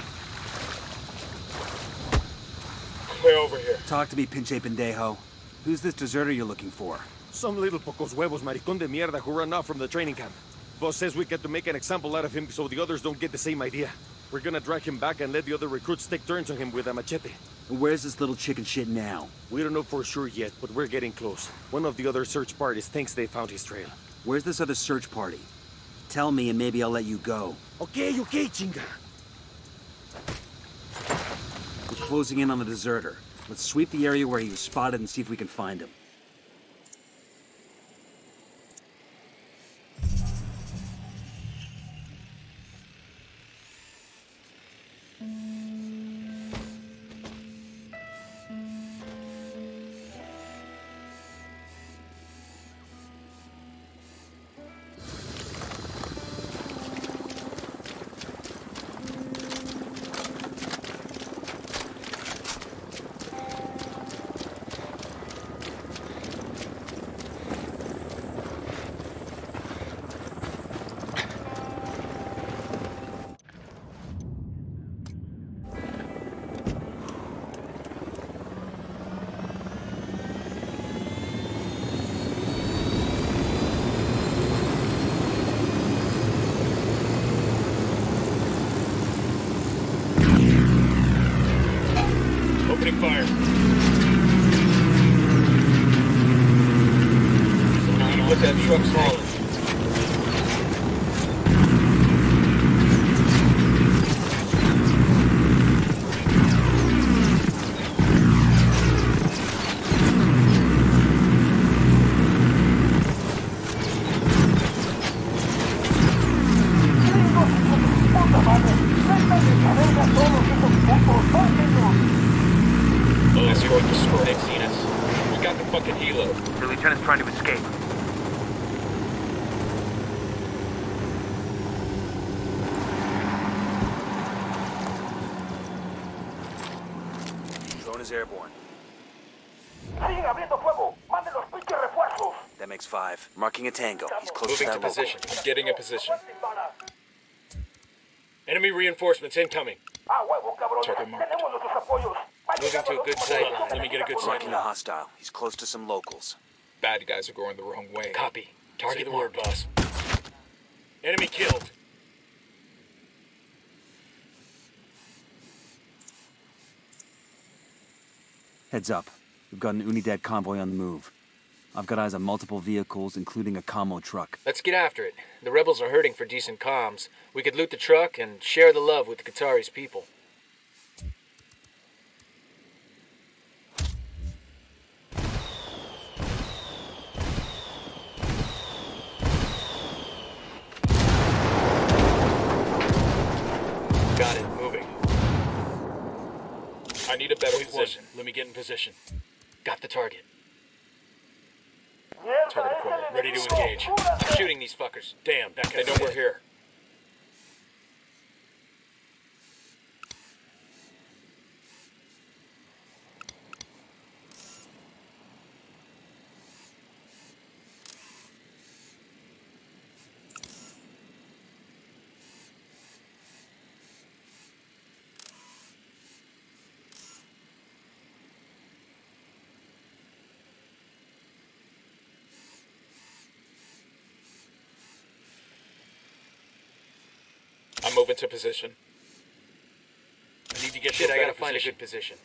Way over here. Talk to me, pinche pendejo. Who's this deserter you're looking for? Some little pocos huevos maricón de mierda who ran off from the training camp. Boss says we get to make an example out of him so the others don't get the same idea. We're gonna drag him back and let the other recruits take turns on him with a machete. And where's this little chicken shit now? We don't know for sure yet, but we're getting close. One of the other search parties thinks they found his trail. Where's this other search party? Tell me and maybe I'll let you go. Okay, chinga. We're closing in on the deserter. Let's sweep the area where he was spotted and see if we can find him. Opening fire. Let that truck fall. They've seen us. We got the fucking helo. The lieutenant's trying to escape. Drone is airborne. ¡Siguen abriendo fuego! ¡Manden los pinches refuerzos! That makes 5. Marking a tango. He's close Moving to to that position. I'm getting a position. Enemy reinforcements incoming. ¡Ah, huevo, cabrón! Target marked. ¡Tenemos nuestros apoyos! Moving to a good sight line. Let me get a good sight Marking a line. hostile. He's close to some locals. Bad guys are going the wrong way. Copy. Target Say the marked. word, boss. Enemy killed. Heads up. We've got an Unidad convoy on the move. I've got eyes on multiple vehicles, including a commo truck. Let's get after it. The rebels are hurting for decent comms. We could loot the truck and share the love with the Qatari's people. Got it. Moving. I need a better position. Let me get in position. Got the target. Target equipment. Ready to engage. I'm shooting these fuckers. Damn, that They know we're here. I'm moving to position. I need to get shit. I gotta find a good position.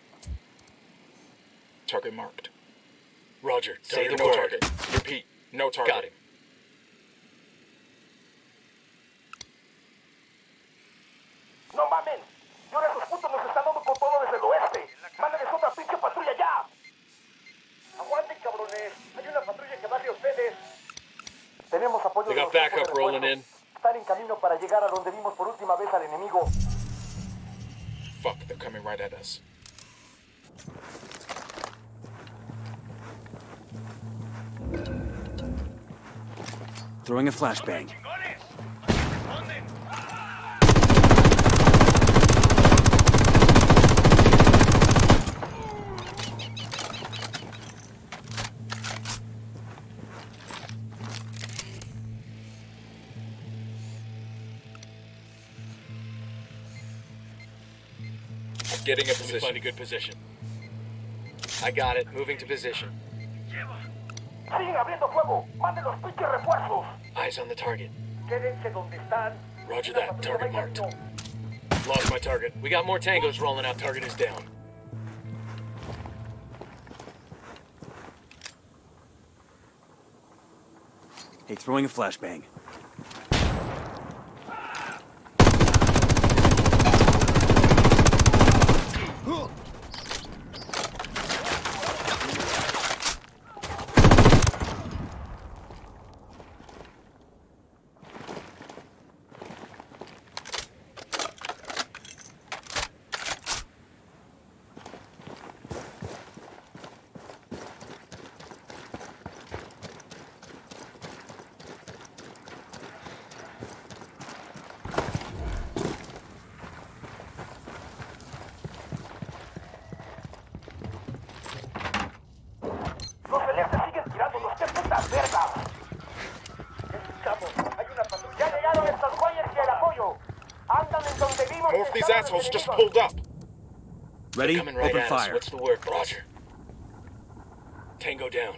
Target marked. Roger. Say Target, the no word. target. Repeat. No target. Got him. ¡No mamen! Y ahora esos putos nos están dando con todo desde el oeste. ¡Mándenles otra pinche patrulla ya! ¡Aguanten, cabrones! Hay una patrulla que va hacia ustedes. Tenemos apoyo They de got los backup grupos de rolling in. refuerzos. Están en camino para llegar a donde vimos por última vez al enemigo. Fuck, they're coming right at us. Throwing a flashbang. Getting a position. Find a good position. I got it. Moving to position. Siguen abriendo fuego. Manden los pinches refuerzos. Eyes on the target. Quédense donde están. Roger that. Target marked. Lost my target. We got more tangos rolling out. Target is down. Hey, throwing a flashbang. Los celestes siguen tirándonos. ¡Qué putas vergas! Escuchamos. Hay una patrulla. Ya llegaron estos güeyes y el apoyo. Andan en donde vimos. More of these assholes just pulled up. Ready? Coming right Open at us. fire. What's the word? Roger. Tango down.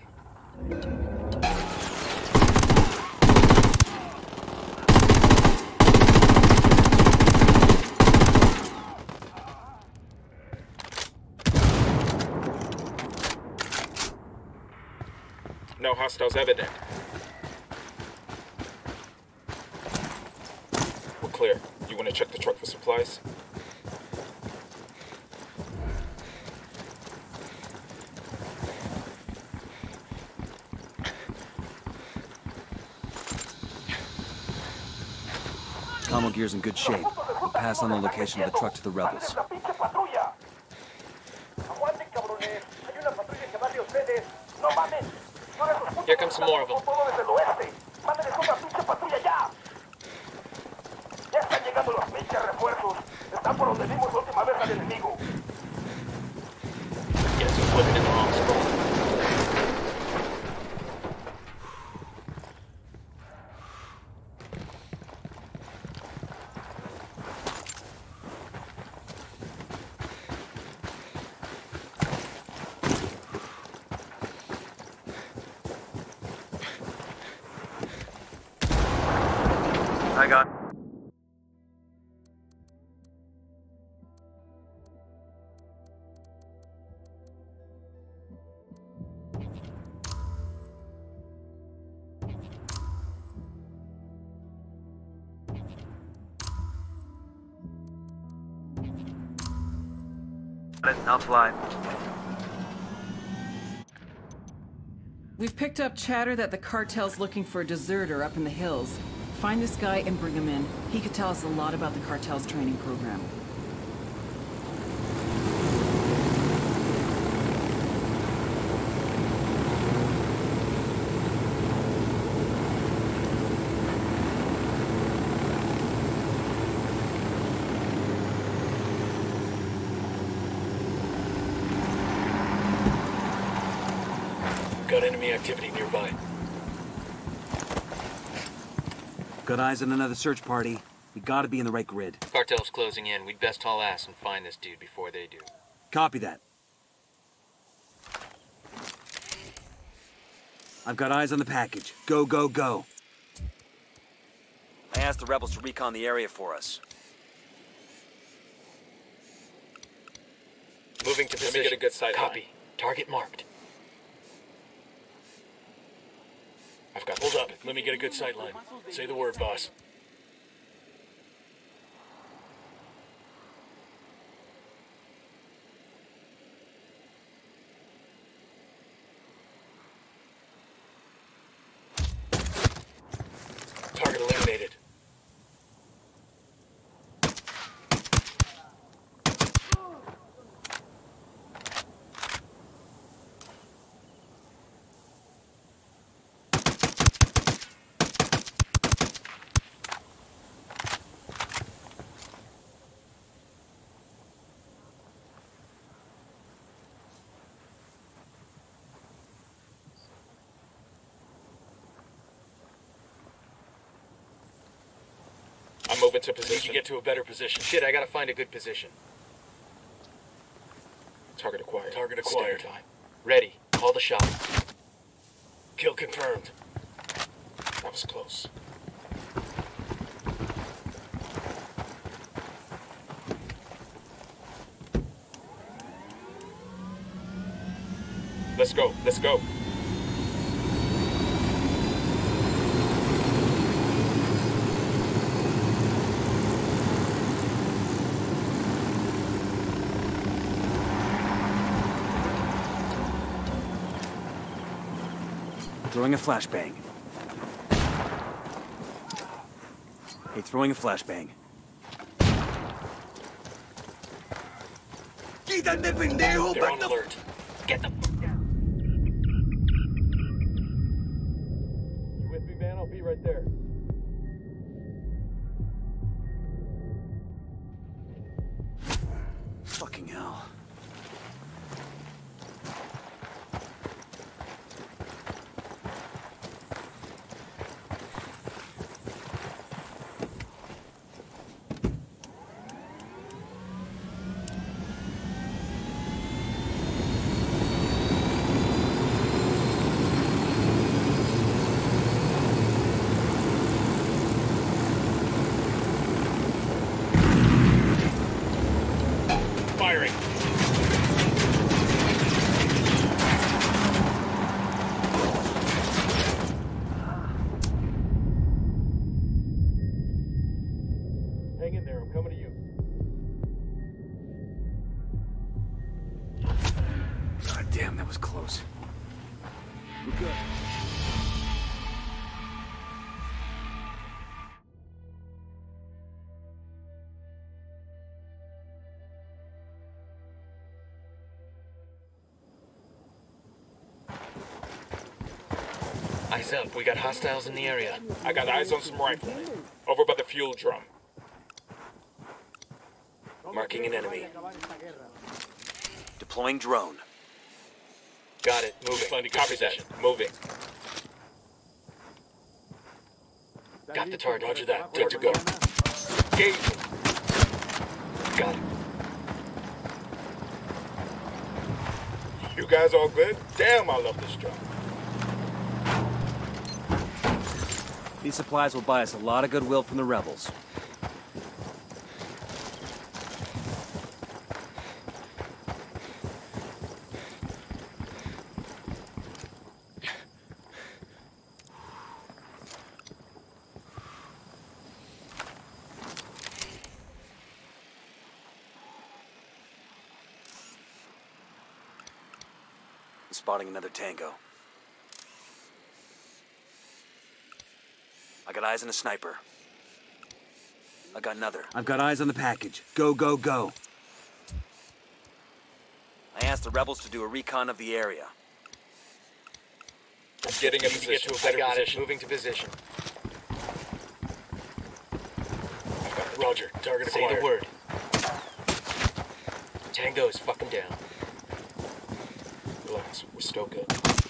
No hostiles evident. We're clear. You want to check the truck for supplies? Commo gear's in good shape. We'll pass on the location of the truck to the rebels. La pinche patrulla. Aguanten, cabrones. Hay una patrulla que va de ustedes. No mames. Here comes some more of them. Todo desde el oeste. Mándenles una pinche patrulla ya. Ya están llegando los pinches refuerzos. Están por donde vimos la última vez al enemigo. Get some equipment in the wrong spot. I got. I'll fly. We've picked up chatter that the cartel's looking for a deserter up in the hills. Find this guy and bring him in. He could tell us a lot about the cartel's training program. Got enemy activity nearby. Got eyes on another search party. We gotta be in the right grid. Cartel's closing in. We'd best haul ass and find this dude before they do. Copy that. I've got eyes on the package. Go, go, go. I asked the rebels to recon the area for us. Moving to Let position. me get a good sight line. Copy. Target marked. I've got. Hold up. Let me get a good sight line. Say the word, boss. Target eliminated. I'm moving to I need you to position. get to a better position. Shit, I gotta find a good position. Target acquired. Target acquired. Standard time. Ready. Call the shot. Kill confirmed. That was close. Let's go. Let's go. Throwing a flashbang. Hey, throwing a flashbang. Quítate, pendejo! They're on alert. Get the fuck down. You with me, man? I'll be right there. Fucking hell. Firing. Hang in there. I'm coming to you. God damn, that was close. We're good. Eyes up. We got hostiles in the area. I got eyes on some riflemen. Over by the fuel drum. Marking an enemy. Deploying drone. Got it. Moving. Copy Position. that. Moving. Got the target. Roger that. Good to go. Engage. Got it. You guys all good? Damn, I love this job. These supplies will buy us a lot of goodwill from the rebels. Spotting another tango. I got eyes on a sniper. I got another. I've got eyes on the package. Go, go, go. I asked the rebels to do a recon of the area. I'm getting a Need to get position. to a better Got it. position. Moving to position. Roger. Target Say acquired. the word. Tango is fucking down. Relax. We're still good.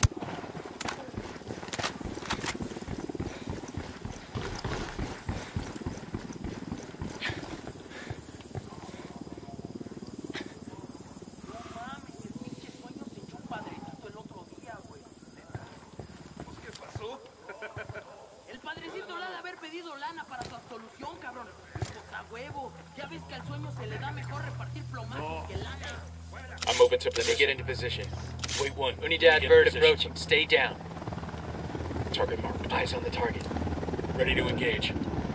El padrecito le ha de haber pedido lana para su absolución, cabrón. Puta huevo. Ya ves que al sueño se le da mejor repartir plomazos que lana. I'm moving to Let me position. get into position. Wait one. Unidad Get bird position. approaching. Stay down. Target marked. Eyes on the target. Ready to engage.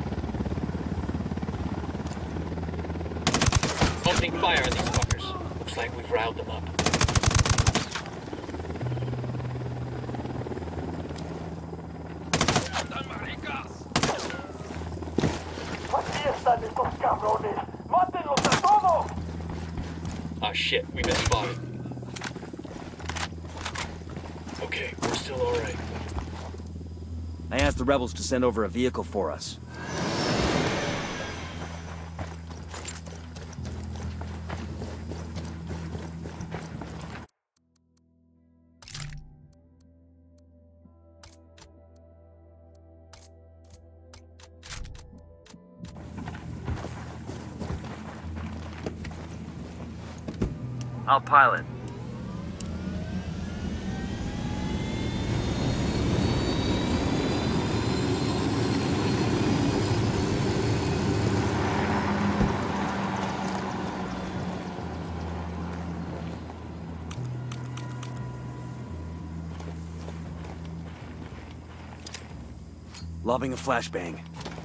Opening fire on these fuckers. Looks like we've riled them up. Aquí están estos cabrones. ¡Mátenlos a todos! Ah shit, we've been spotted. Okay, we're still alright. I asked the rebels to send over a vehicle for us. I'll pilot. Lobbing a flashbang.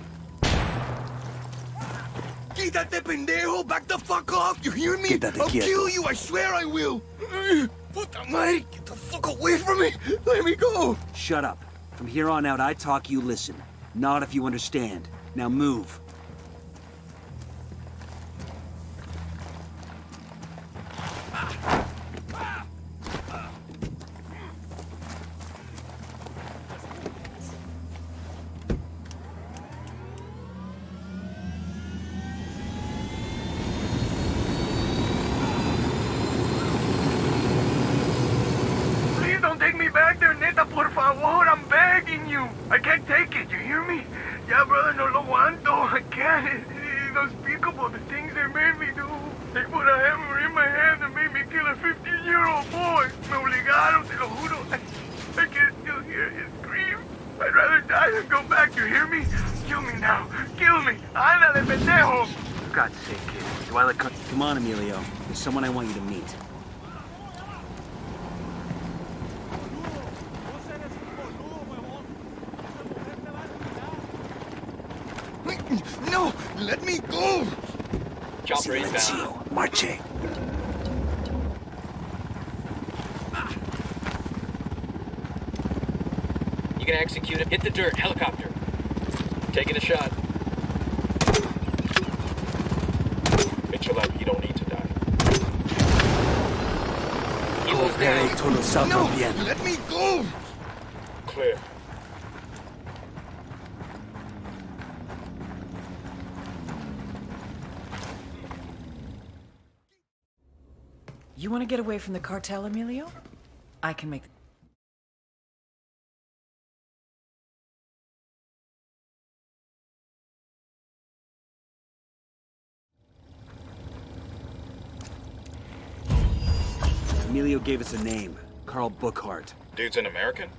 Quítate, pendejo! Back the fuck off! You hear me? Quítate, I'll quieto. kill you, I swear I will! Puta madre! Get the fuck away from me! Let me go! Shut up. From here on out, I talk, you listen. Nod if you understand. Now move. Please don't take me back there, neta, por favor. I'm begging you. I can't take it, you hear me? Yeah, brother, no lo aguanto. I can't. It's unspeakable, the things they made me do. They put a hammer in my hand and made me kill a 15-year-old boy. Me obligaron, te lo juro. I can still hear his scream. I'd rather die than go back, you hear me? Kill me now. Kill me. Ándale, pendejo. For God's sake, kid. Do I let... Come on, Emilio. There's someone I want you to meet. No! Let me go! Chopper inbound. Silencio. Marche. You gonna execute him? Hit the dirt. Helicopter. Taking a shot. Mitchell out. You don't need to die. Coopere todo salto bien. Let me go! Clear. You want to get away from the cartel, Emilio? I can make... Emilio gave us a name. Carl Burkhart. Dude's an American?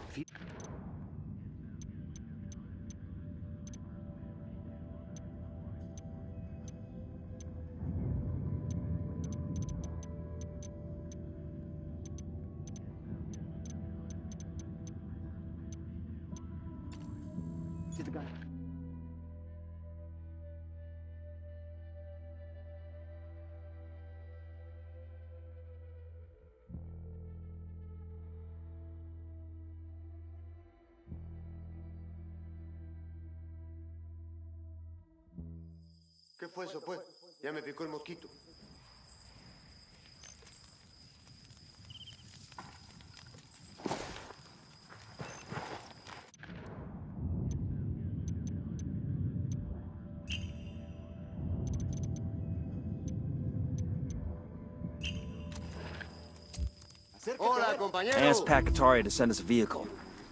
¿Qué fue eso, pues? Ya me picó el mosquito. Hola, compañero. Ask Pacatari to send us a vehicle.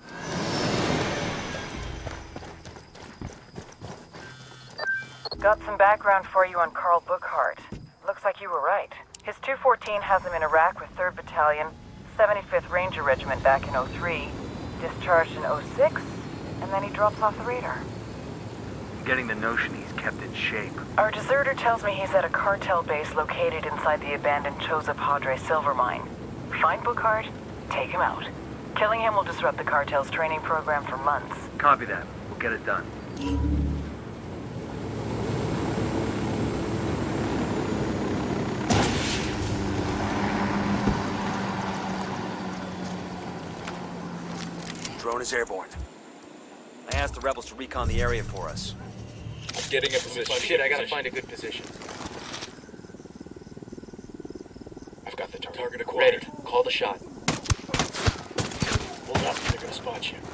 Got some background for you on Carl Burkhart. Looks like you were right. His 214 has him in Iraq with 3rd Battalion, 75th Ranger Regiment back in '03, discharged in '06, and then he drops off the radar. I'm getting the notion he's kept in shape. Our deserter tells me he's at a cartel base located inside the abandoned Choza Padre silver mine. Find Burkhart, take him out. Killing him will disrupt the cartel's training program for months. Copy that. We'll get it done. Drone is airborne. I asked the rebels to recon the area for us. Getting a position. Shit, I gotta find a good position. I've got the target. Target acquired. Ready. Call the shot. Hold up. They're gonna spot you.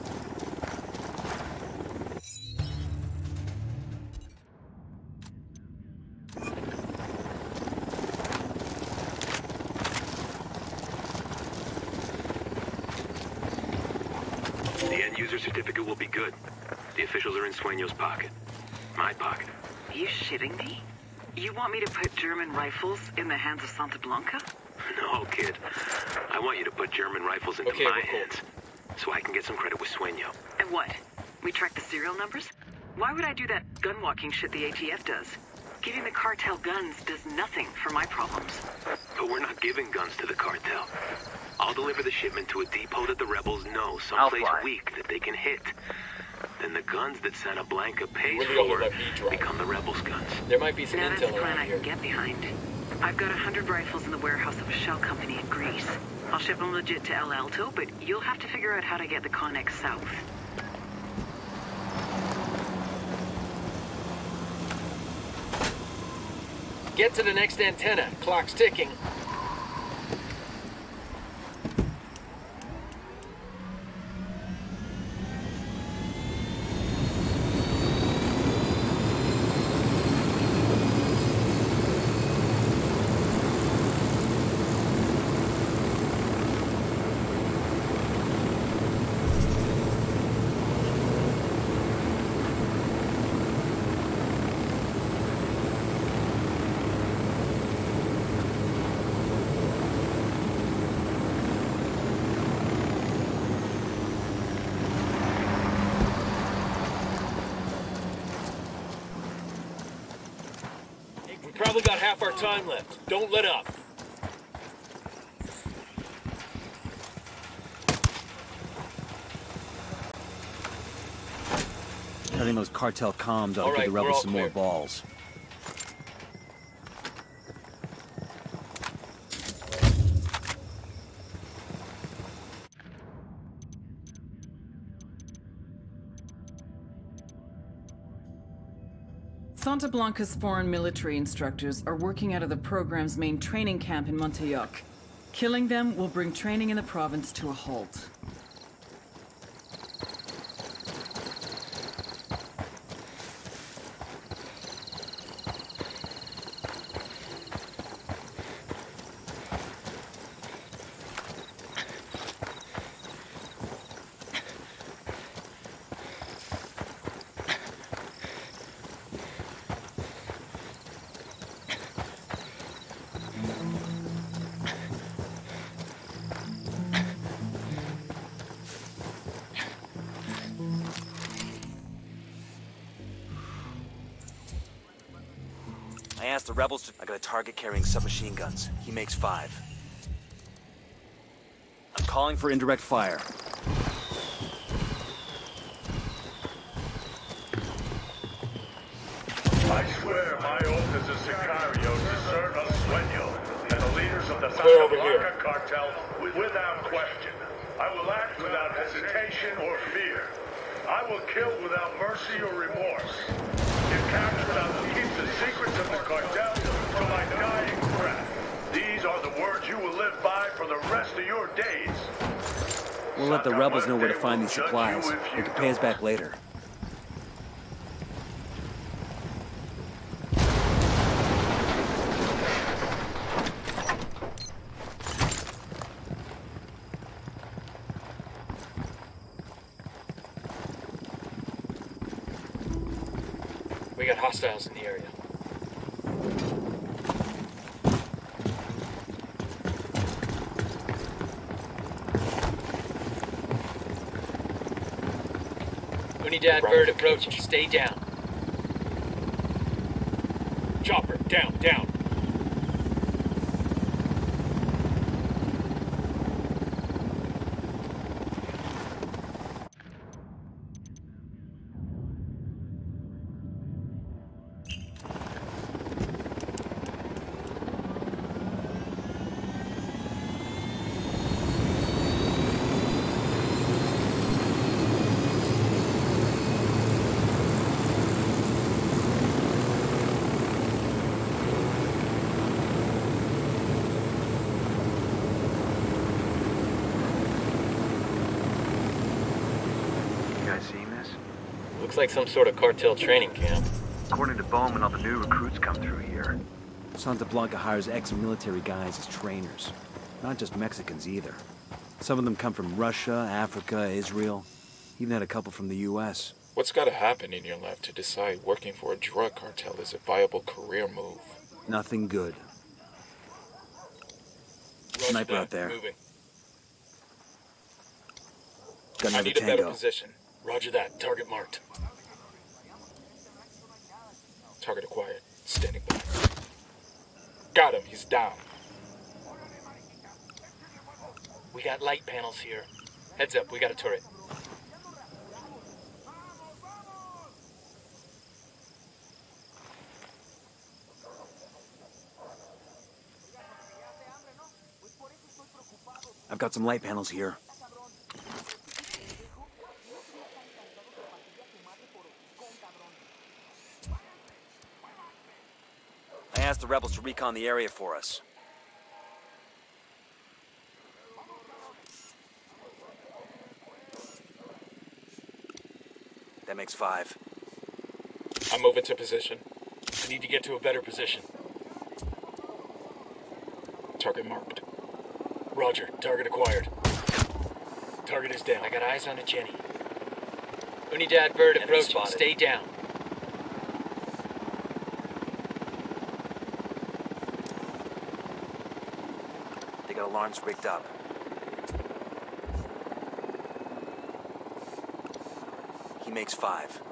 The end-user certificate will be good. The officials are in Sueño's pocket. My pocket. Are you shitting me? You want me to put German rifles in the hands of Santa Blanca? No, kid. I want you to put German rifles into my hands, so I can get some credit with Sueño. And what? We track the serial numbers? Why would I do that gun-walking shit the ATF does? Giving the cartel guns does nothing for my problems. But we're not giving guns to the cartel. I'll deliver the shipment to a depot that the rebels know, someplace weak that they can hit. Then the guns that Santa Blanca pays for become the rebels' guns. There might be some intel intel that's a plan around I here. can get behind. I've got 100 rifles in the warehouse of a shell company in Greece. I'll ship them legit to El Alto, but you'll have to figure out how to get the Connex south. Get to the next antenna. Clock's ticking. Probably got half our time left. Don't let up. Cutting those cartel comms ought to give the rebels some more balls. Santa Blanca's foreign military instructors are working out of the program's main training camp in Montauk. Killing them will bring training in the province to a halt. I asked the rebels to... I got a target carrying submachine guns. He makes 5. I'm calling for indirect fire. I swear my oath as a Sicario to Serna Sueño and the leaders of the Santa Blanca cartel without question. I will act without hesitation or fear. I will kill without mercy or remorse. If captured, I will keep the secrets of the cartel to my dying breath. These are the words you will live by for the rest of your days. We'll let the rebels know where to find these supplies. They can pay us back later. We got hostiles in the area. Unidad bird approaching. Stay down. Chopper, down, down. Looks like some sort of cartel training camp. According to Bowman, all the new recruits come through here. Santa Blanca hires ex-military guys as trainers. Not just Mexicans either. Some of them come from Russia, Africa, Israel. Even had a couple from the U.S. What's gotta happen in your life to decide working for a drug cartel is a viable career move? Nothing good. Sniper out there. Moving. Got I another need a better tango. position. Roger that. Target marked. Target acquired. Standing by. Got him. He's down. We got light panels here. Heads up, we got a turret. I've got some light panels here. I asked the rebels to recon the area for us. That makes 5. I'm moving to position. I need to get to a better position. Target marked. Roger. Target acquired. Target is down. I got eyes on a Jenny. Unidad bird approaching. Stay down. They got alarms rigged up. He makes 5.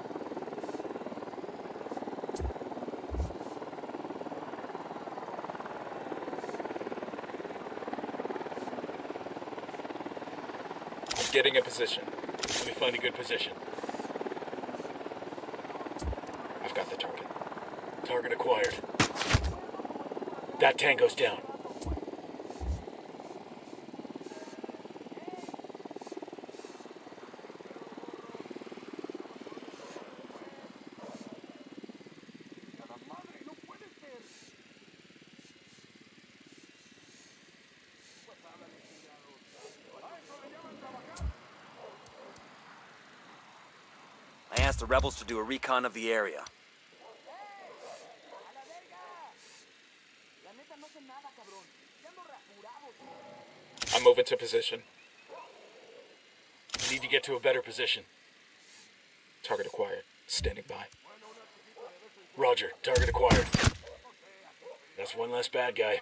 I'm getting a position. Let me find a good position. I've got the target. Target acquired. That tango's down. I asked the rebels to do a recon of the area. I'm moving to position. I need to get to a better position. Target acquired. Standing by. Roger. Target acquired. That's one less bad guy.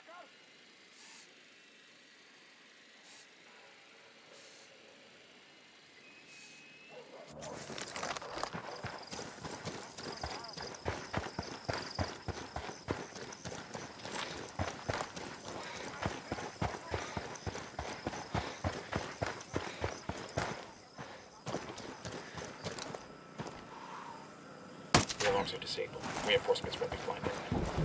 The alarms are disabled. Reinforcements won't be flying in.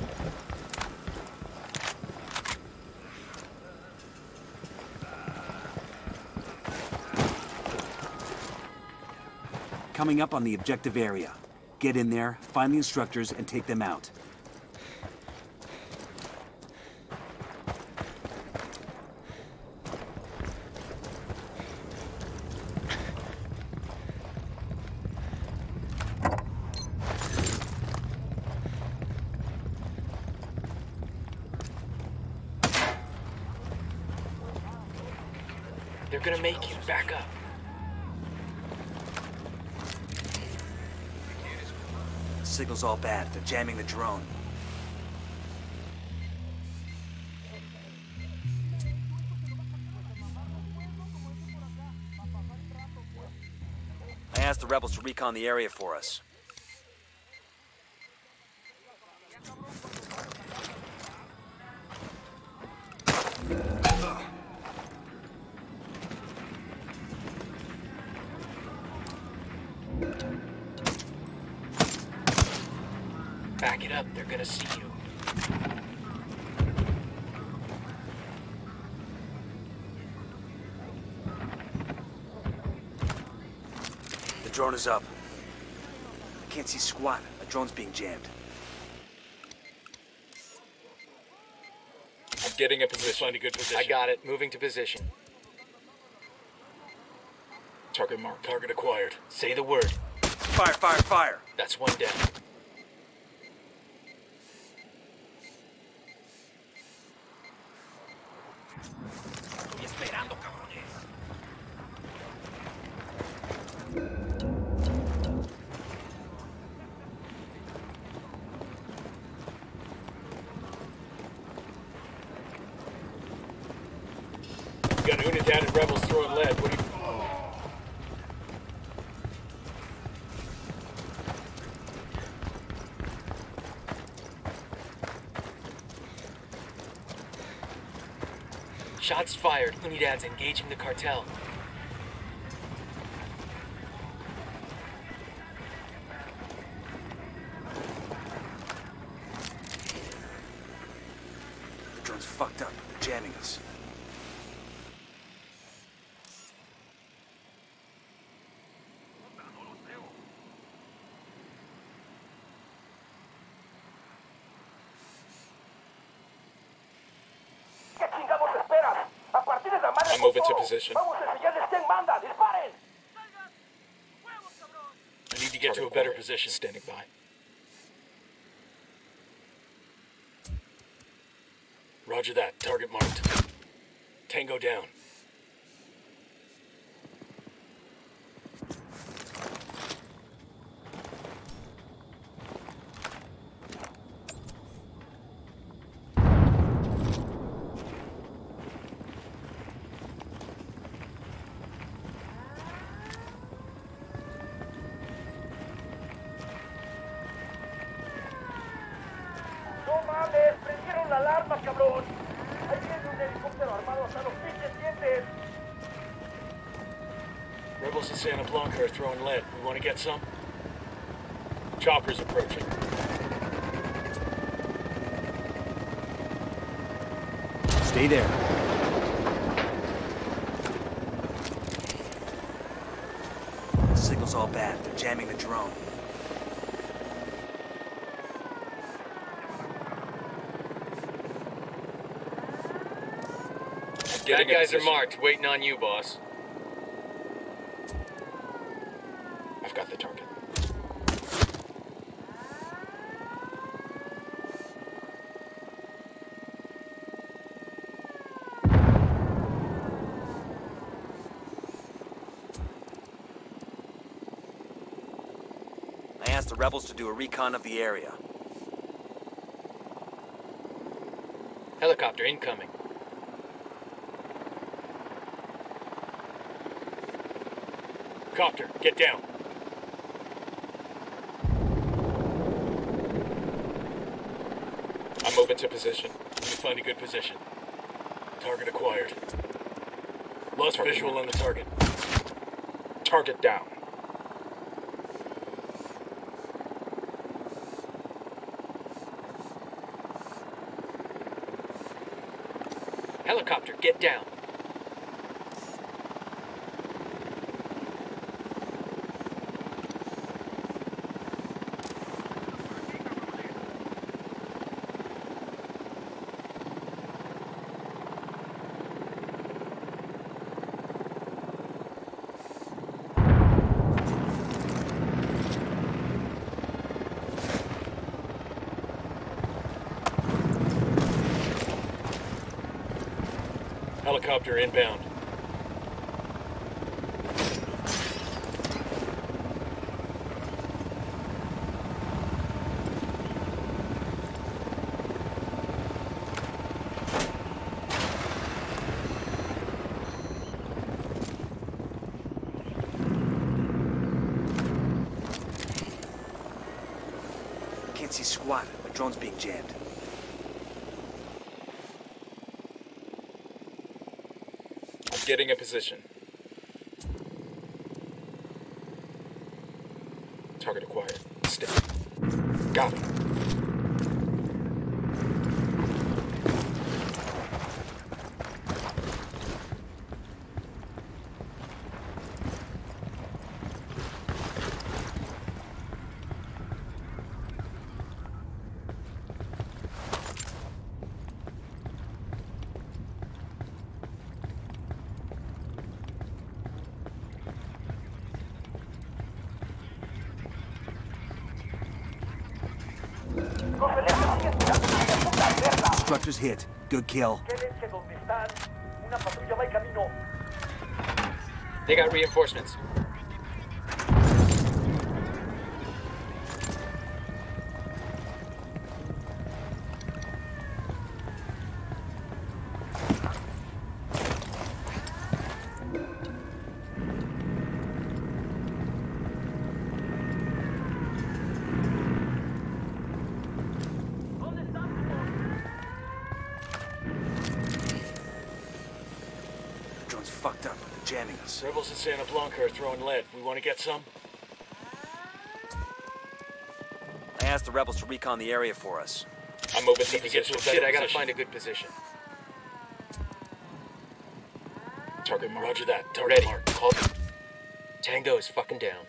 Coming up on the objective area. Get in there, find the instructors, and take them out. They're gonna make you back up. The signal's all bad. They're jamming the drone. I asked the rebels to recon the area for us. Back it up, they're gonna see you. The drone is up. I can't see squat. A drone's being jammed. I'm getting a position. Find a good position. I got it. Moving to position. Target marked. Target acquired. Say the word. Fire, fire, fire! That's one down. throwing lead. What do you... Shots fired. Unidad's engaging the cartel. The drone's fucked up. They're jamming us. I'm moving to position. I need to get to a better position. Standing by. Roger that. Target marked. Tango down. Rebels in Santa Blanca are throwing lead. We want to get some? Chopper's approaching. Stay there. The signal's all bad. They're jamming the drone. Bad guys are marked, waiting on you, boss. I've got the target. I asked the rebels to do a recon of the area. Helicopter incoming. Copter, get down. I'm moving to position. You find a good position. Target acquired. Lost visual on the target. Target down. Helicopter, get down. Helicopter inbound. Can't see squat. My drone's being jammed. Getting a position. Target acquired. Stay. Got him. Structure's hit. Good kill. They got reinforcements. weapons. Rebels in Santa Blanca are throwing lead. We want to get some? I asked the rebels to recon the area for us. I'm moving to get to a shit. I gotta find a good position. Target mark. Roger that. Target mark. Call. Tango is fucking down.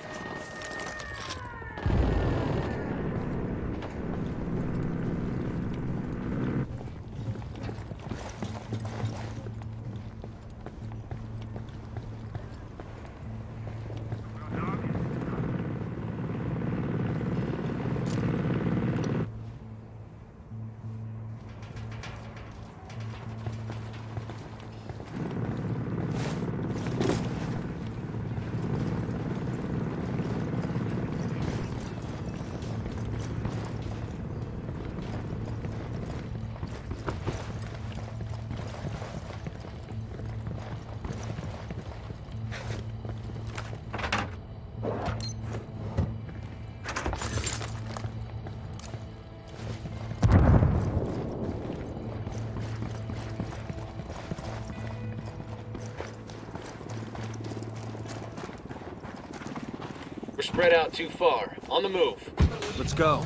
We're spread out too far. On the move. Let's go.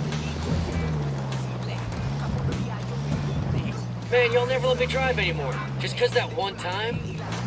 Man, y'all never let me drive anymore. Just 'cause that one time?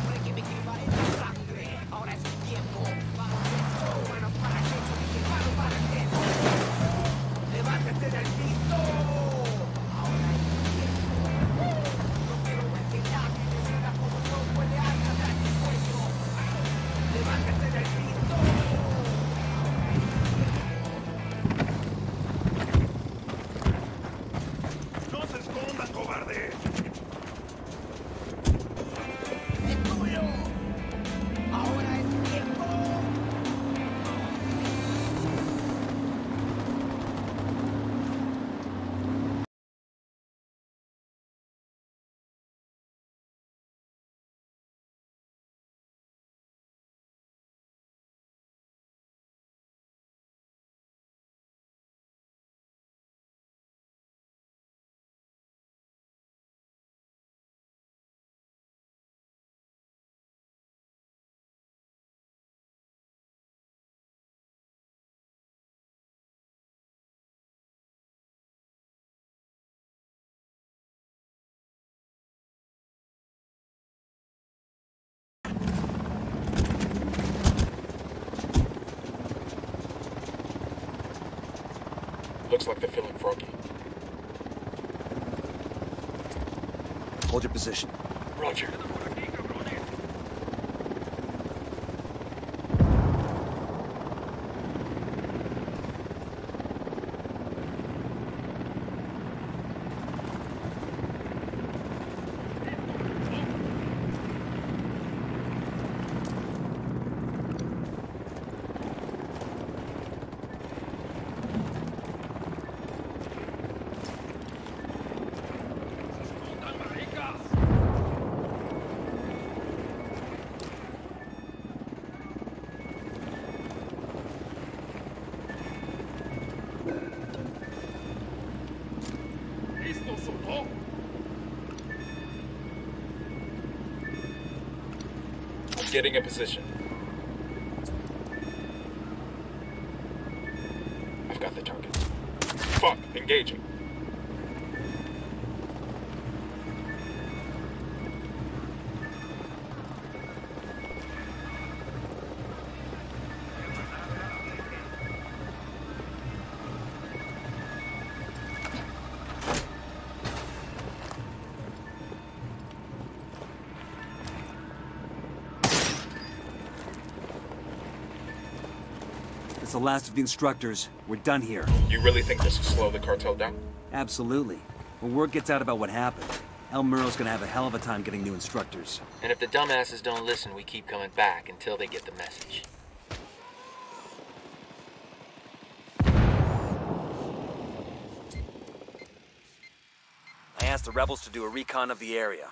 Looks like they're feeling froggy. Hold your position. Roger. Getting in position. I've got the target. Fuck, engaging. It's the last of the instructors. We're done here. You really think this will slow the cartel down? Absolutely. When word gets out about what happened, El Muro's gonna have a hell of a time getting new instructors. And if the dumbasses don't listen, we keep coming back until they get the message. I asked the rebels to do a recon of the area.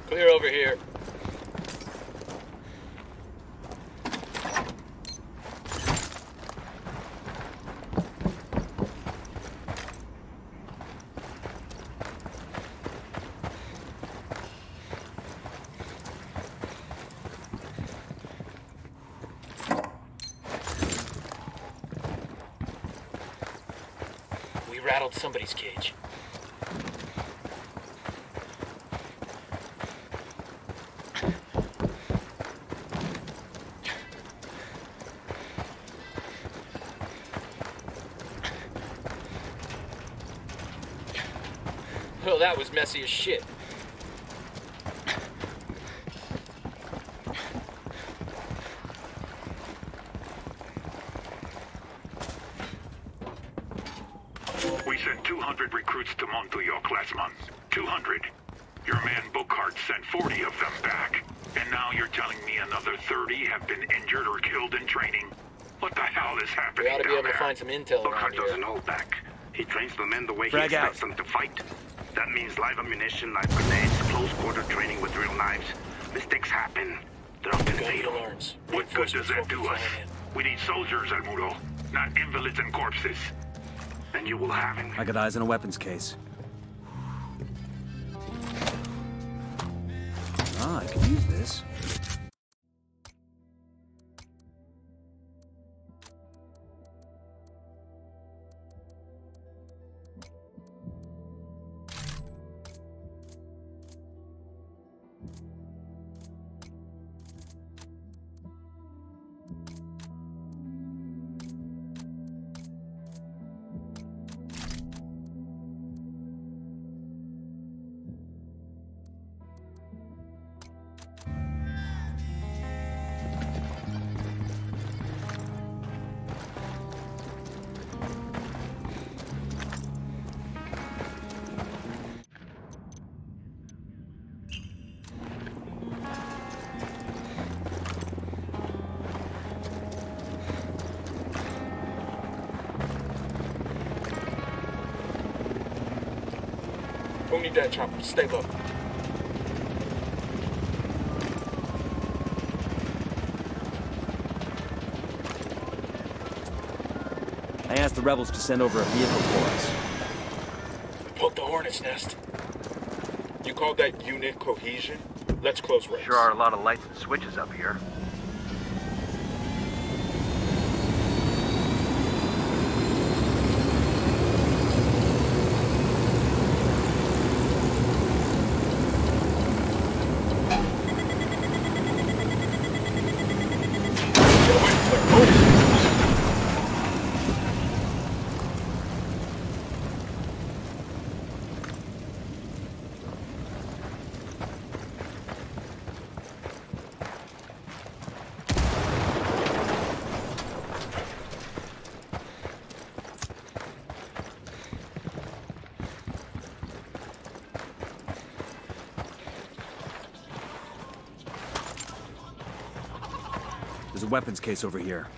Clear over here. We rattled somebody's cage. Well, that was messy as shit. We sent 200 recruits to Montauk last month. 200. Your man Bookhart sent 40 of them back. And now you're telling me another 30 have been injured or killed in training? What the hell is happening? We ought to be able to find some intel around here. Bookhart doesn't hold back. He trains the men the way he expects them to fight. That means live ammunition, live grenades, close quarter training with real knives. Mistakes happen. They're often fatal. What good does that do us? We need soldiers, El Muro, not invalids and corpses. And you will have him. I got eyes on a weapons case. Ah, I could use this. Who need that chopper? Stay low. I asked the rebels to send over a vehicle for us. Poke the hornet's nest. You call that unit cohesion? Let's close ranks. Sure are a lot of lights and switches up here. There's a weapons case over here.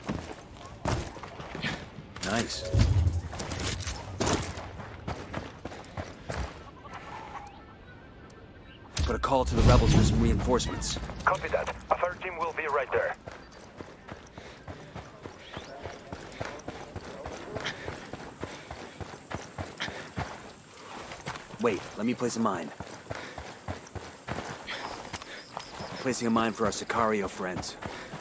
Nice. Put a call to the rebels for some reinforcements. Copy that. A third team will be right there. Wait, let me place a mine. Placing a mine for our Sicario friends.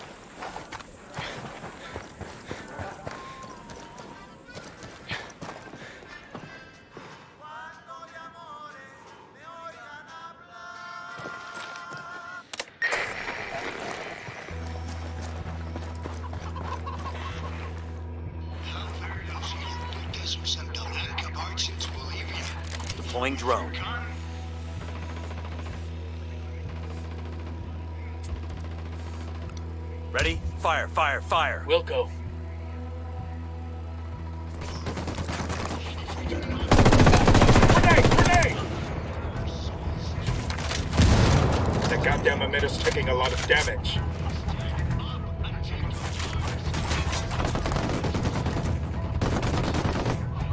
Deploying drone. Ready? Fire, fire, fire. Wilco. Grenade! That goddamn emitter's taking a lot of damage.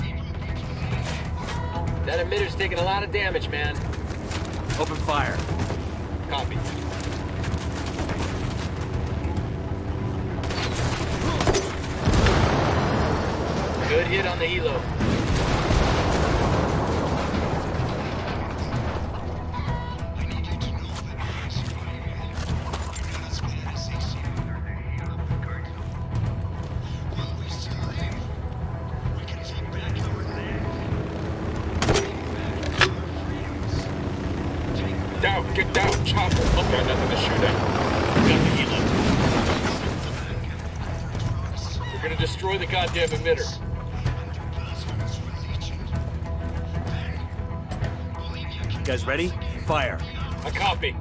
That emitter's taking a lot of damage, man. Open fire. Copy. Good hit on the helo. Down, get down, chopper. Oh, got nothing to shoot at. Got the helo. We're gonna destroy the goddamn emitter. You guys ready? Fire. I copy.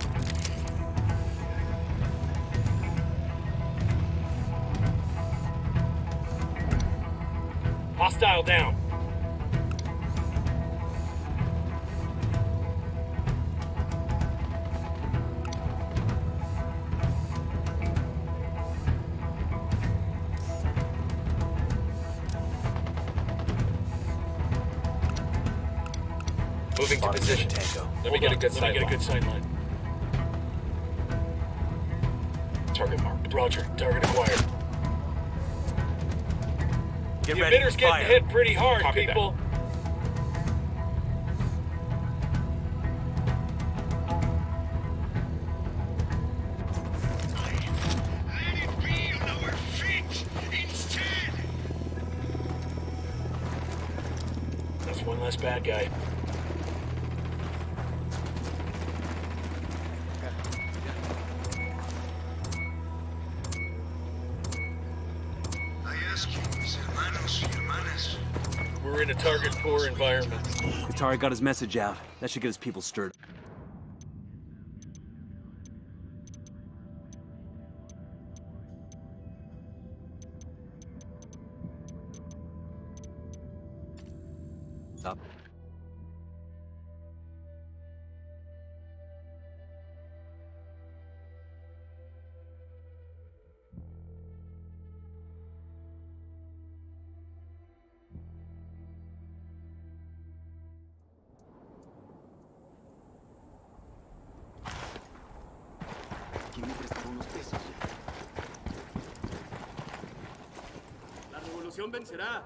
Hostile down. Moving to position. Let me get a good sight line. Target marked. Roger. Target acquired. Get the ready. emitter's getting hit pretty hard, Copy people. that. That's one less bad guy. We're in a target-poor environment. Atari got his message out. That should get his people stirred. Up. La revolución vencerá.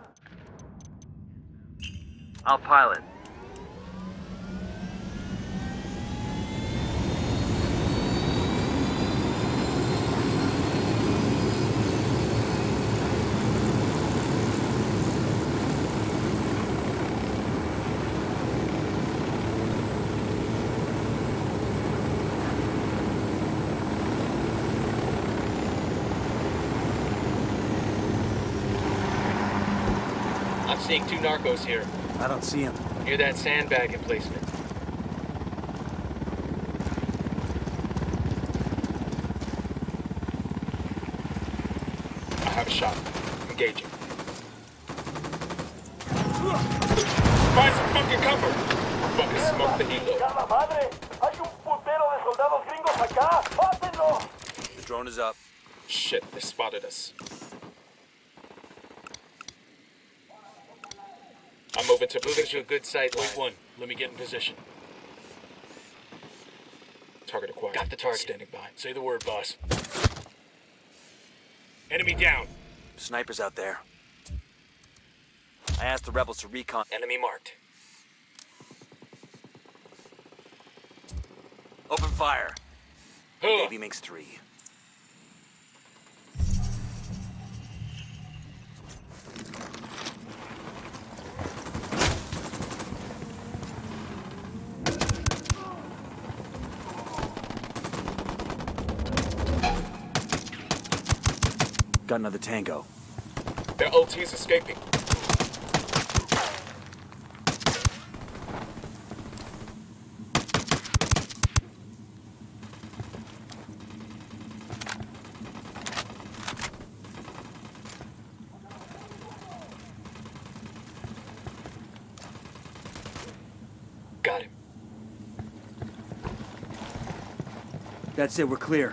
I'll pilot. I'm seeing two narcos here. I don't see him. Near that sandbag emplacement. I have a shot. Engaging. Find some fucking cover! Fucking smoke the helo. ¡Ya la madre! ¡Hay un putero de soldados gringos acá! ¡Mátenlo! The drone is up. Shit, they spotted us. I'm moving to position. A good sight line. Wait one. Let me get in position. Target acquired. Got the target. Standing by. Say the word, boss. Enemy down. Snipers out there. I asked the rebels to recon. Enemy marked. Open fire. Huh. Baby makes 3. Got another tango. Their OT's escaping. Got him. That's it, we're clear.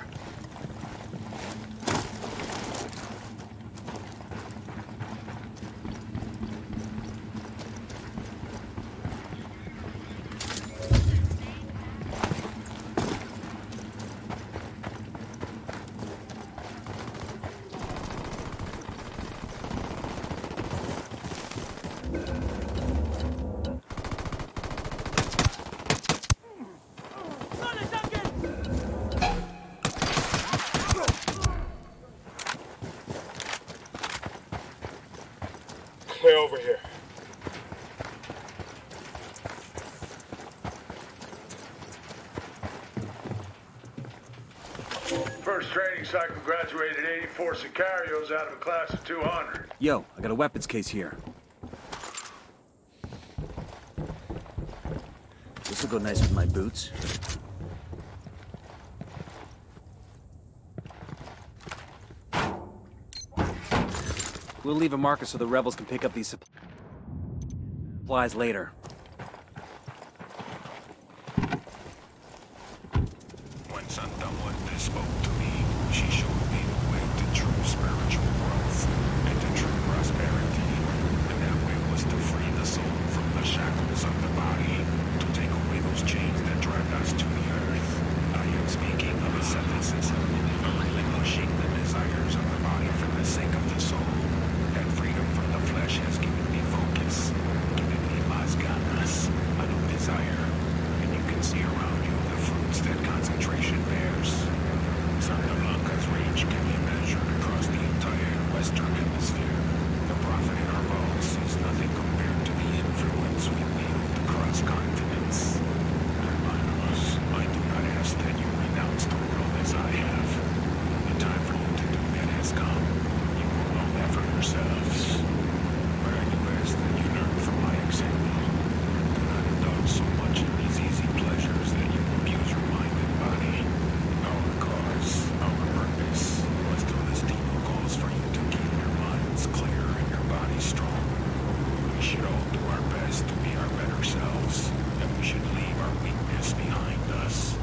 First training cycle graduated 84 Sicarios out of a class of 200. Yo, I got a weapons case here. This'll go nice with my boots. We'll leave a marker so the rebels can pick up these supplies later. When Santa Muerte spoke to me, she showed me the way to true spiritual growth and to true prosperity. And that way was to free the soul from the shackles of the body, to take away those chains that drag us to the earth. I am speaking of asceticism, of relinquishing the desires of the body for the sake of the soul. That freedom from the flesh has given me focus, given me más ganas, a new desire, and you can see around you the fruits that concentration bears. Santa Blanca's reach can be measured across the entire Western Hemisphere. The profit in our vaults is nothing compared to the influence we wield across continents. Hermanos, I do not ask that you renounce the world as I have. The time for you to do that has come. You will know that for yourselves. But I do ask that you learn from my example. Do not indulge so much in these easy pleasures that you abuse your mind and body. Our cause, our purpose, was to Destino calls for you to keep your minds clear and your bodies strong. We should all do our best to be our better selves, and we should leave our weakness behind us.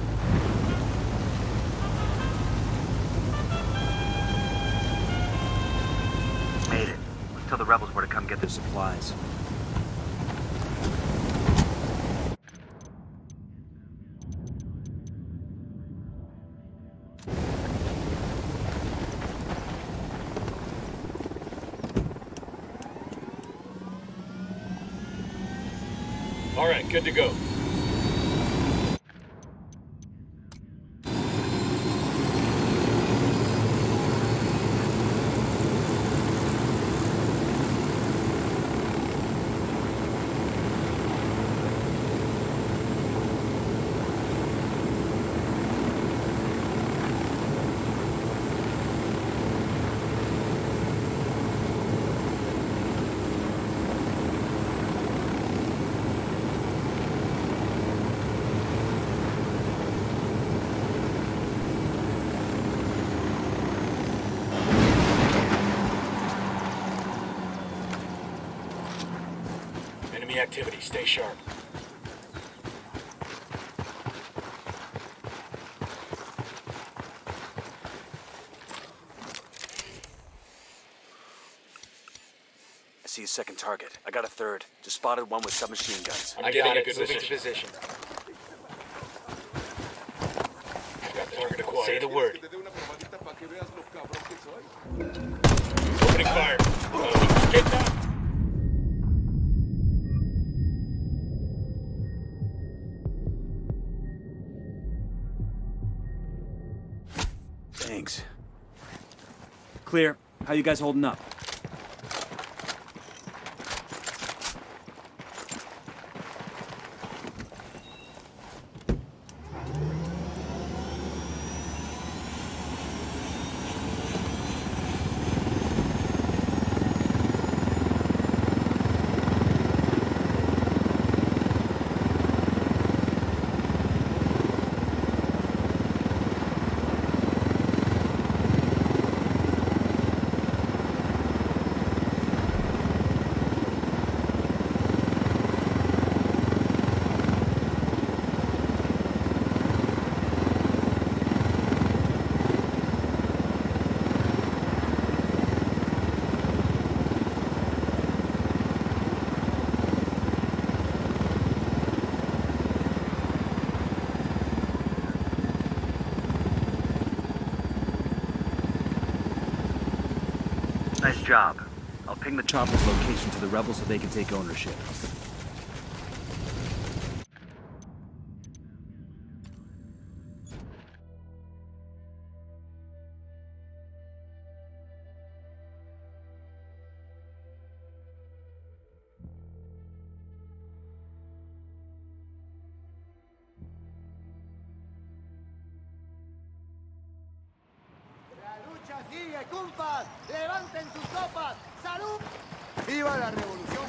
Made it. Let's tell the rebels where to come get their supplies. All right, good to go. Enemy activity, stay sharp. I see a second target. I got a third. Just spotted one with submachine guns. I'm getting a good position. Got target acquired. Say the word. Opening fire. Get down. Thanks. Clear. How you guys holding up? Nice job. I'll ping the chopper's location to the rebels so they can take ownership. Sigue, compas. Levanten sus copas. ¡Salud! ¡Viva la revolución!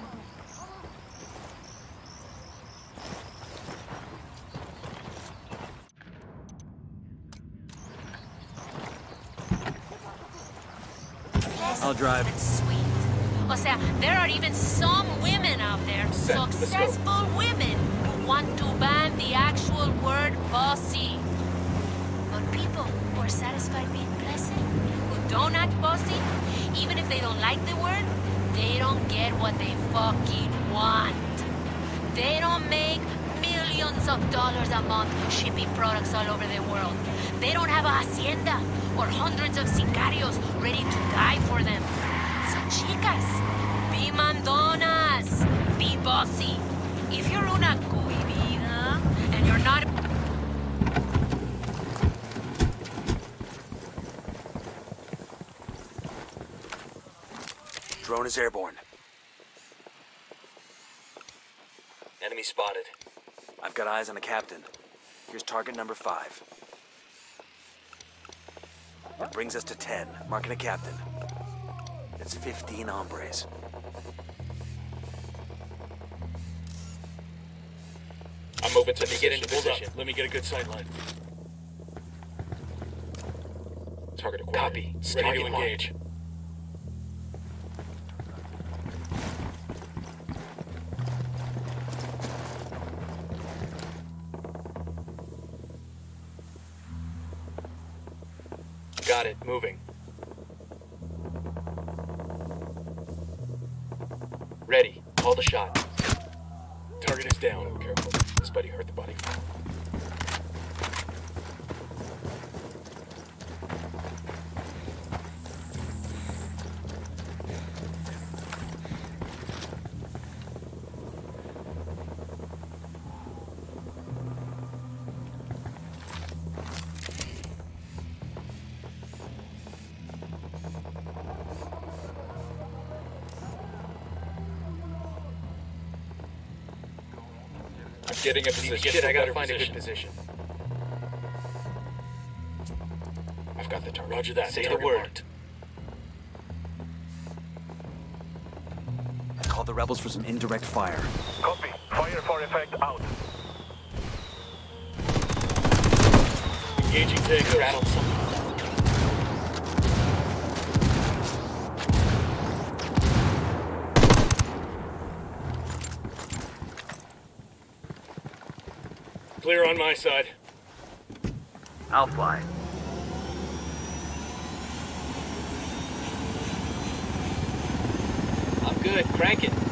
I'll drive. Sweet. O sea, there are even some women out there, successful women, who want to ban the actual word bossy. But people who are satisfied being pleasant, who don't act bossy, even if they don't like the word, they don't get what they fucking want. They don't make millions of dollars a month shipping products all over the world. They don't have a hacienda or hundreds of sicarios ready to die for them. So chicas, be mandonas, be bossy. If you're una cohibida and you're not... Drone is airborne. Enemy spotted. I've got eyes on the captain. Here's target number 5. That brings us to 10, marking a captain. That's 15 hombres. I'm moving to get into position. Let me get a good sideline. Target acquired. Copy. Ready to engage. Got it. Moving. Ready. Call the shot. Target is down. Careful. This buddy hurt the body. Getting a position. Shit, I gotta find a good position. I've got the target. Roger that. Say the word. Marked. Call the rebels for some indirect fire. Copy. Fire for effect out. Engaging tango. Rattle something. Clear on my side. I'll fly. I'm good. Crank it.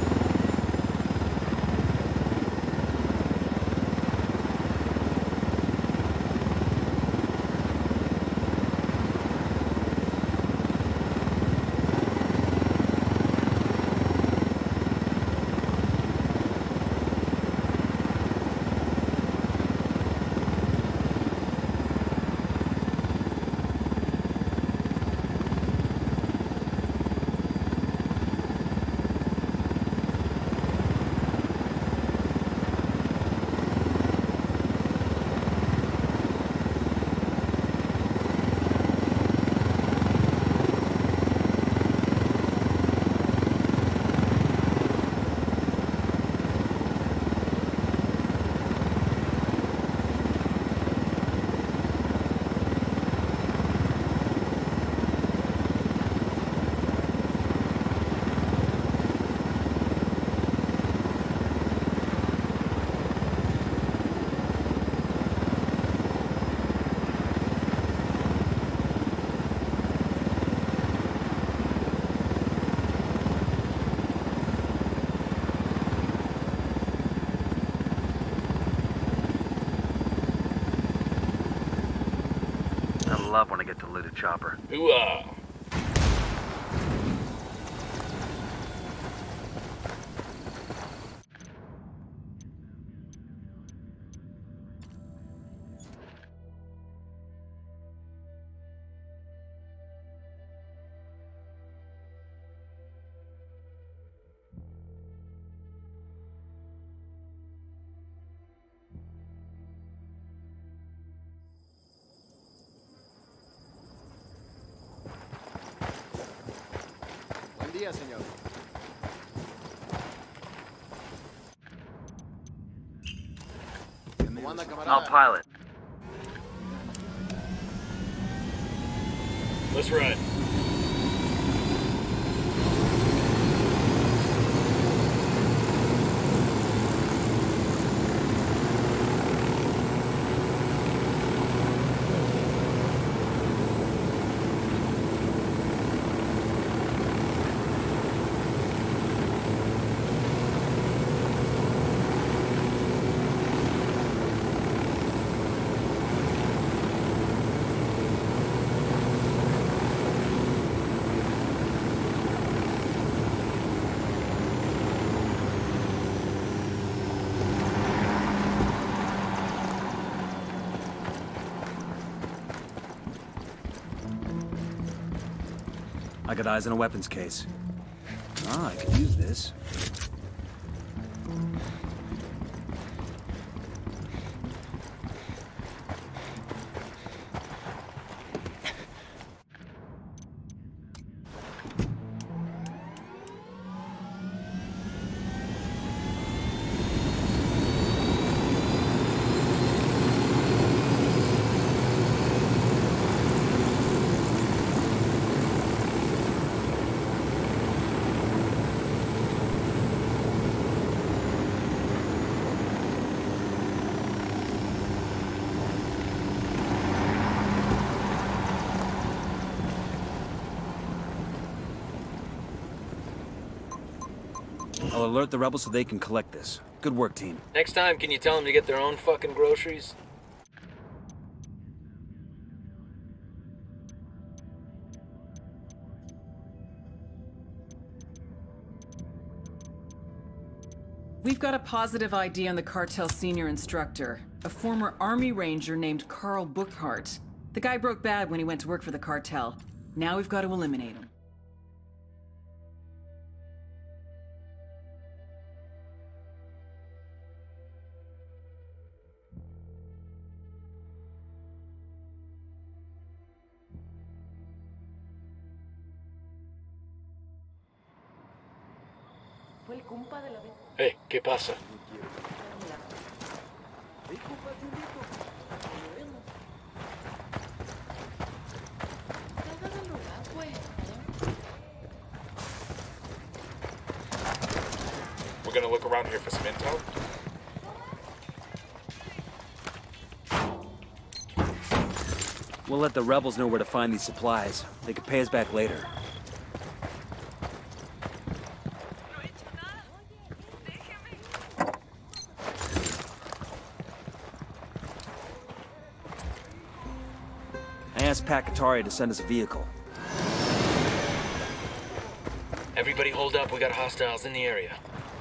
I love when I get to loot a chopper. Ooh-ah. día, señor. I'll pilot. Let's ride. I got eyes on a weapons case. Ah, I could use this. I'll alert the rebels so they can collect this. Good work, team. Next time, can you tell them to get their own fucking groceries? We've got a positive ID on the cartel senior instructor, a former Army Ranger named Carl Burkhart. The guy broke bad when he went to work for the cartel. Now we've got to eliminate him. Hey, ¿qué pasa? We're gonna look around here for some intel. We'll let the rebels know where to find these supplies. They could pay us back later. I asked Pakatari to send us a vehicle. Everybody hold up, we got hostiles in the area.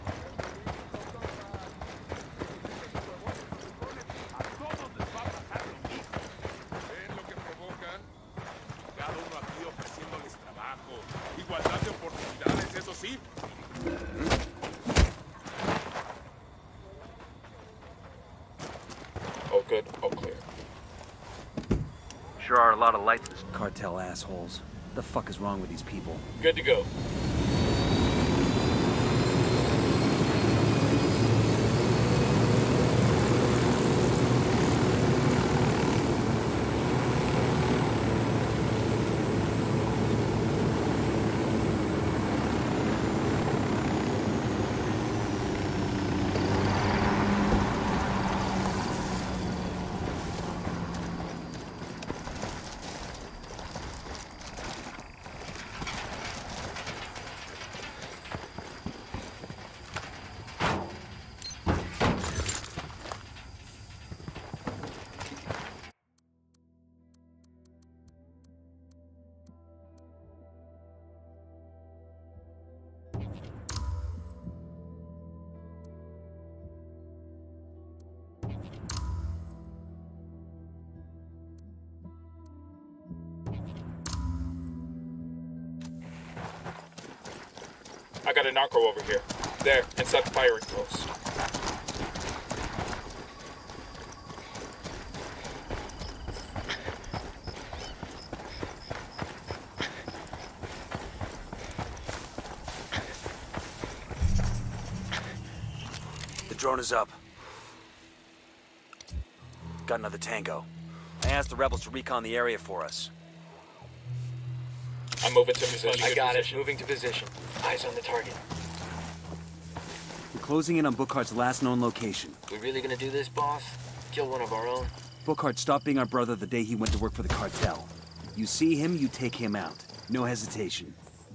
All good, all clear. Sure are a lot of lights. Cartel assholes. What the fuck is wrong with these people? Good to go. I got a narco over here. There, inside the firing post. The drone is up. Got another Tango. I asked the rebels to recon the area for us. I'm moving to position. I got it. Moving to position. Eyes on the target. We're closing in on Bookhart's last known location. We really gonna do this, boss? Kill one of our own? Bookhart stopped being our brother the day he went to work for the cartel. You see him, you take him out. No hesitation.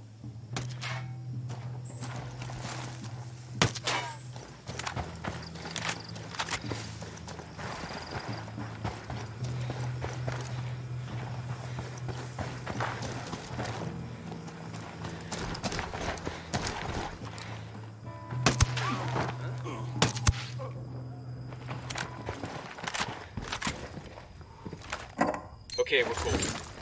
Okay, we're cool.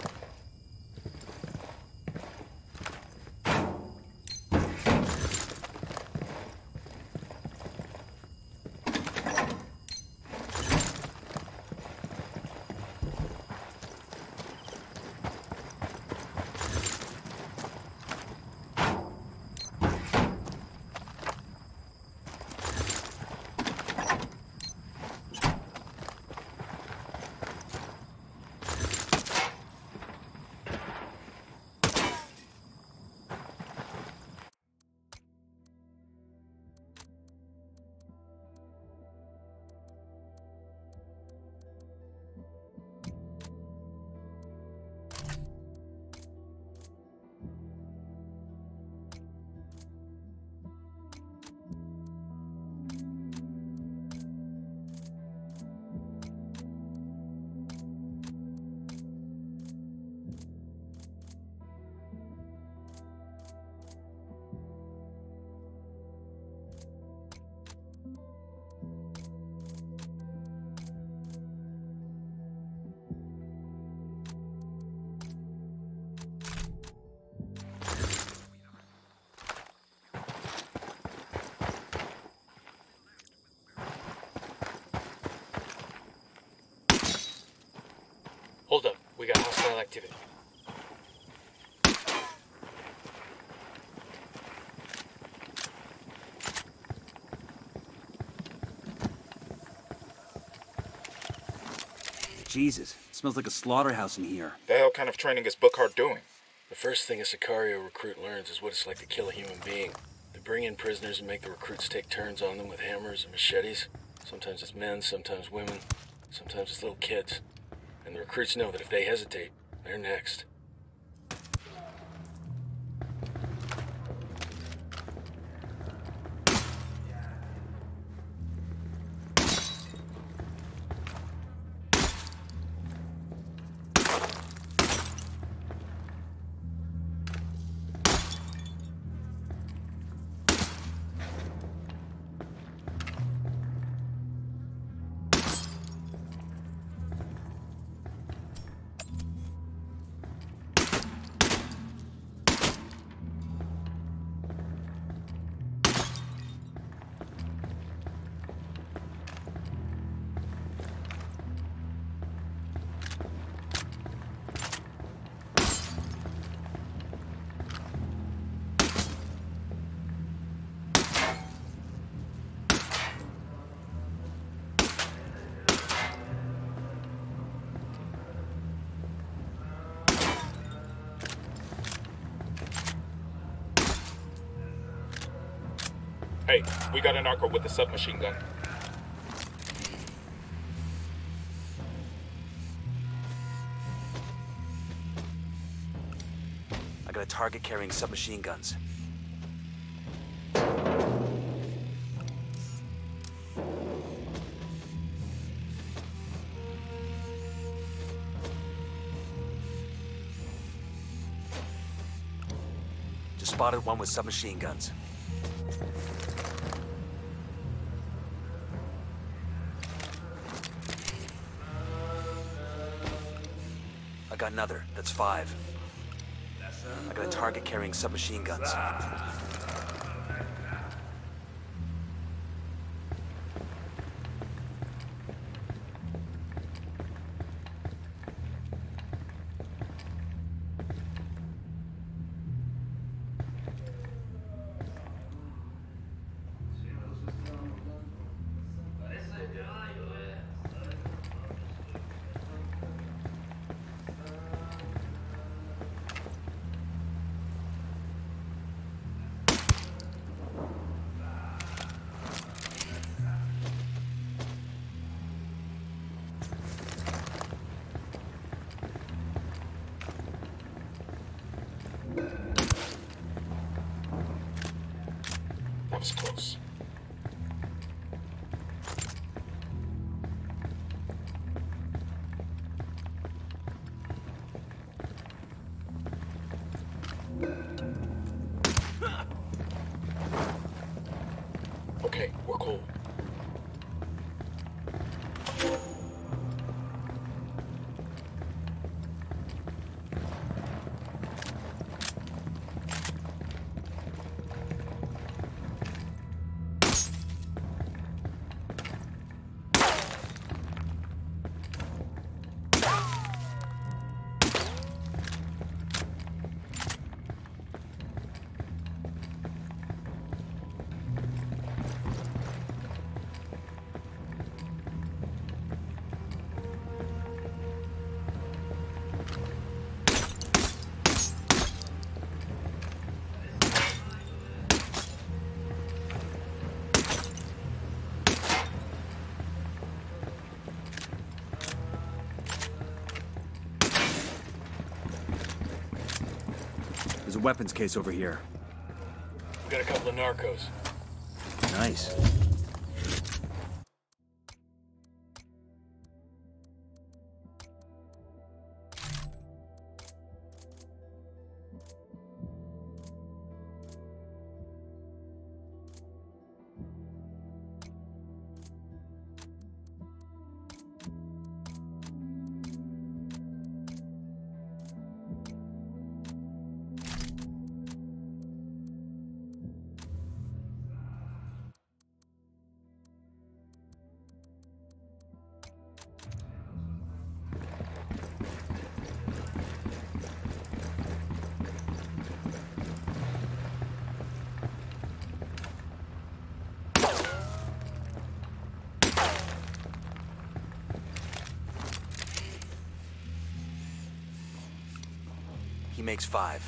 Hold up. We got hostile activity. Jesus, it smells like a slaughterhouse in here. The hell kind of training is Bookhart doing? The first thing a Sicario recruit learns is what it's like to kill a human being. They bring in prisoners and make the recruits take turns on them with hammers and machetes. Sometimes it's men, sometimes women, sometimes it's little kids. And the recruits know that if they hesitate, they're next. Hey, we got a narco with a submachine gun. I got a target carrying submachine guns. Just spotted one with submachine guns. I got another. That's 5. I got a target carrying submachine guns. hole. There's a weapons case over here. We got a couple of narcos. Nice. He makes 5.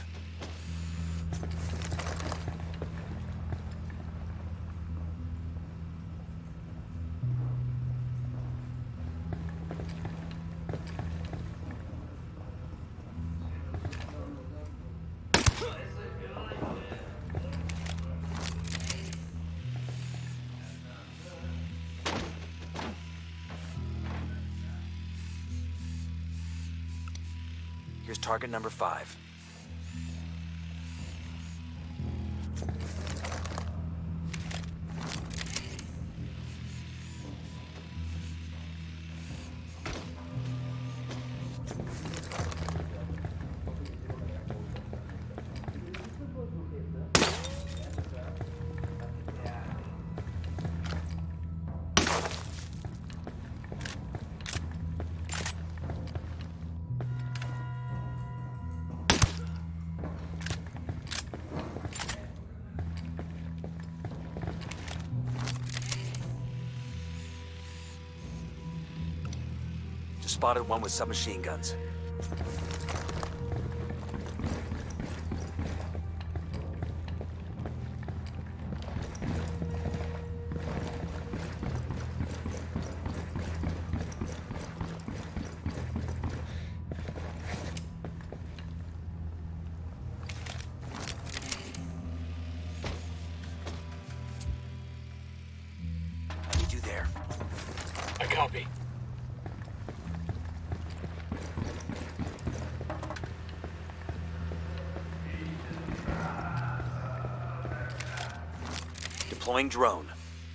Here's target number 5. Spotted one with submachine guns. I need you there. I copy. Deploying drone.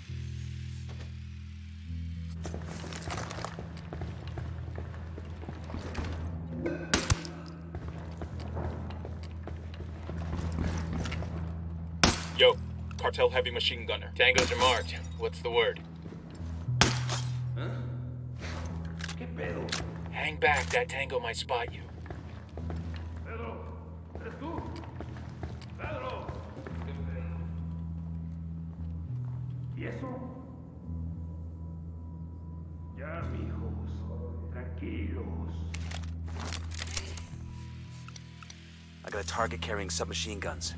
Yo, cartel heavy machine gunner. Tangos are marked. What's the word? Huh? ¿Qué pedo? Hang back, that tango might spot you. Pedro, ¿eres tú? Pedro. ¿Y eso? Ya, mijos, tranquilos. I got a target carrying submachine guns.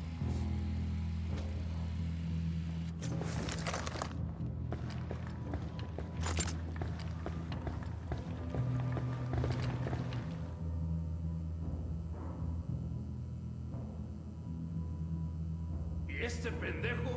¿Y este pendejo?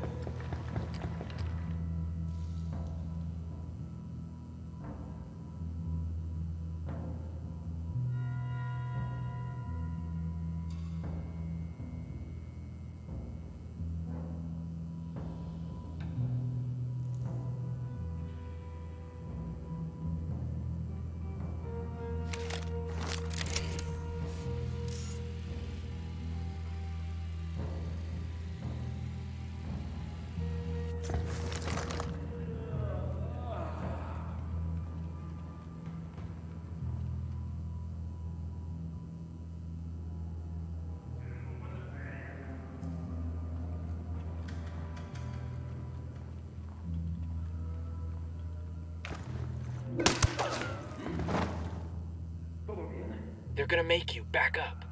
They're gonna make you back up.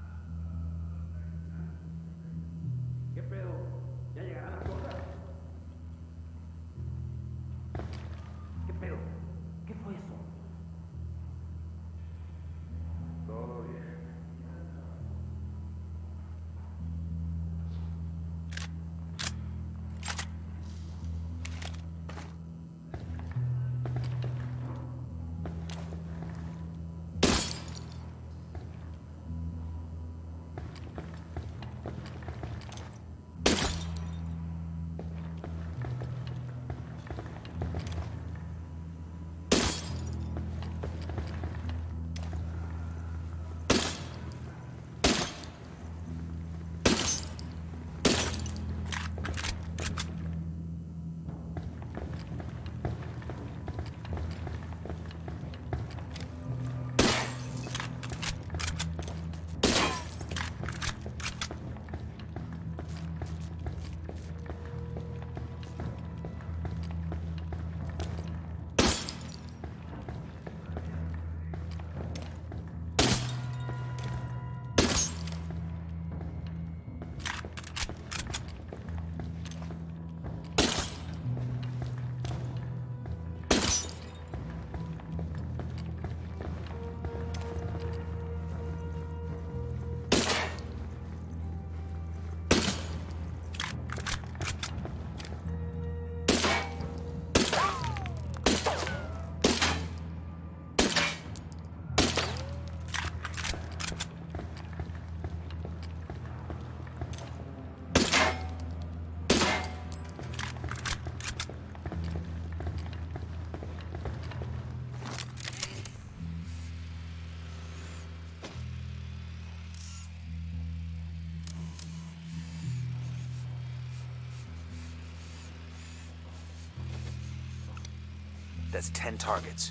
That's 10 targets.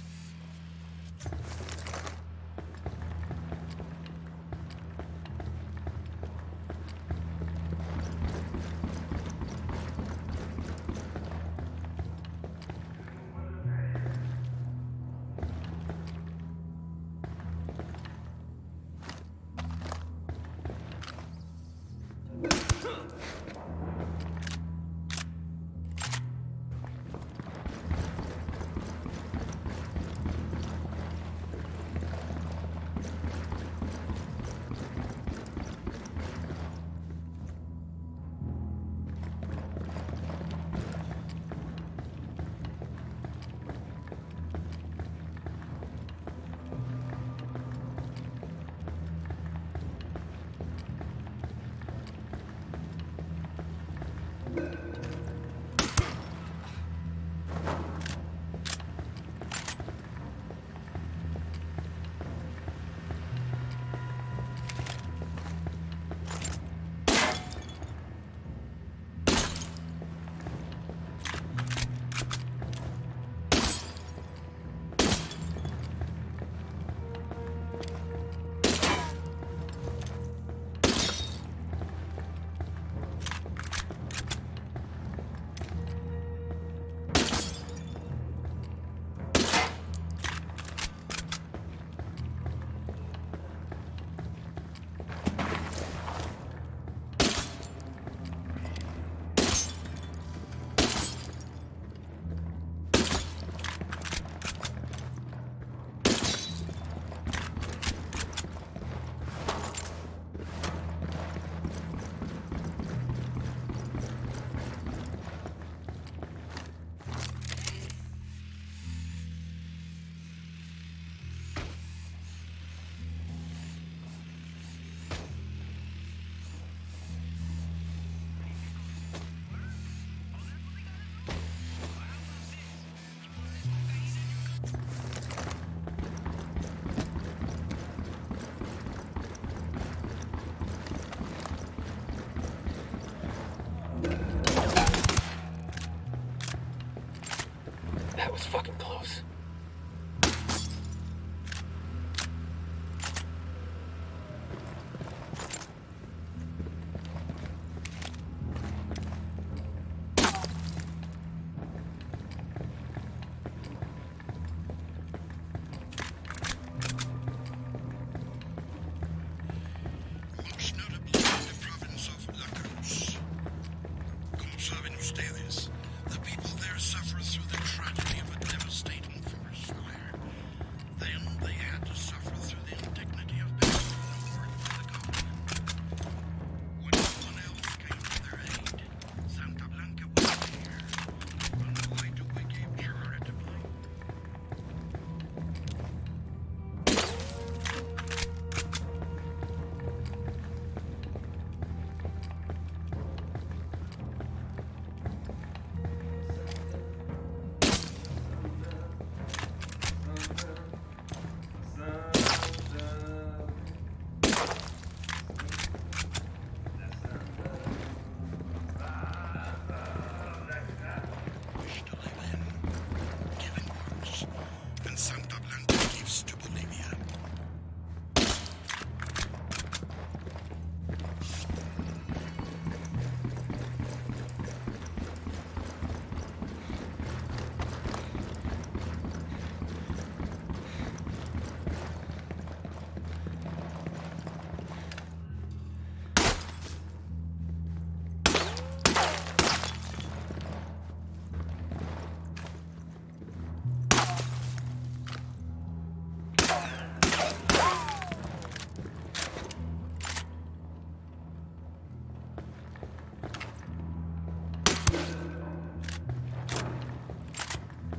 That was fucking close.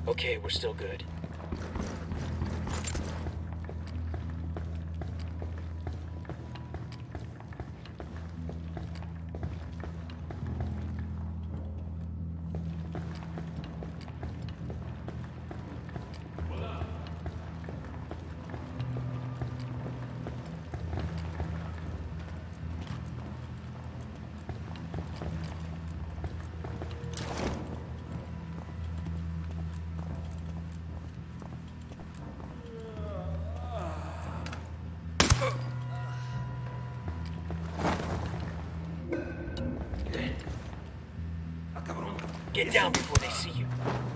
Okay, we're still good. Get down before they see you.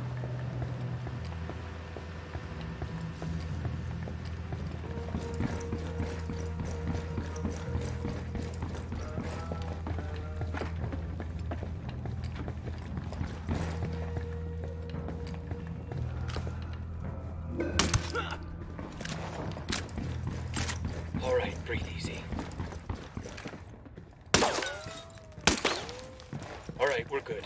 All right, breathe easy. All right, we're good.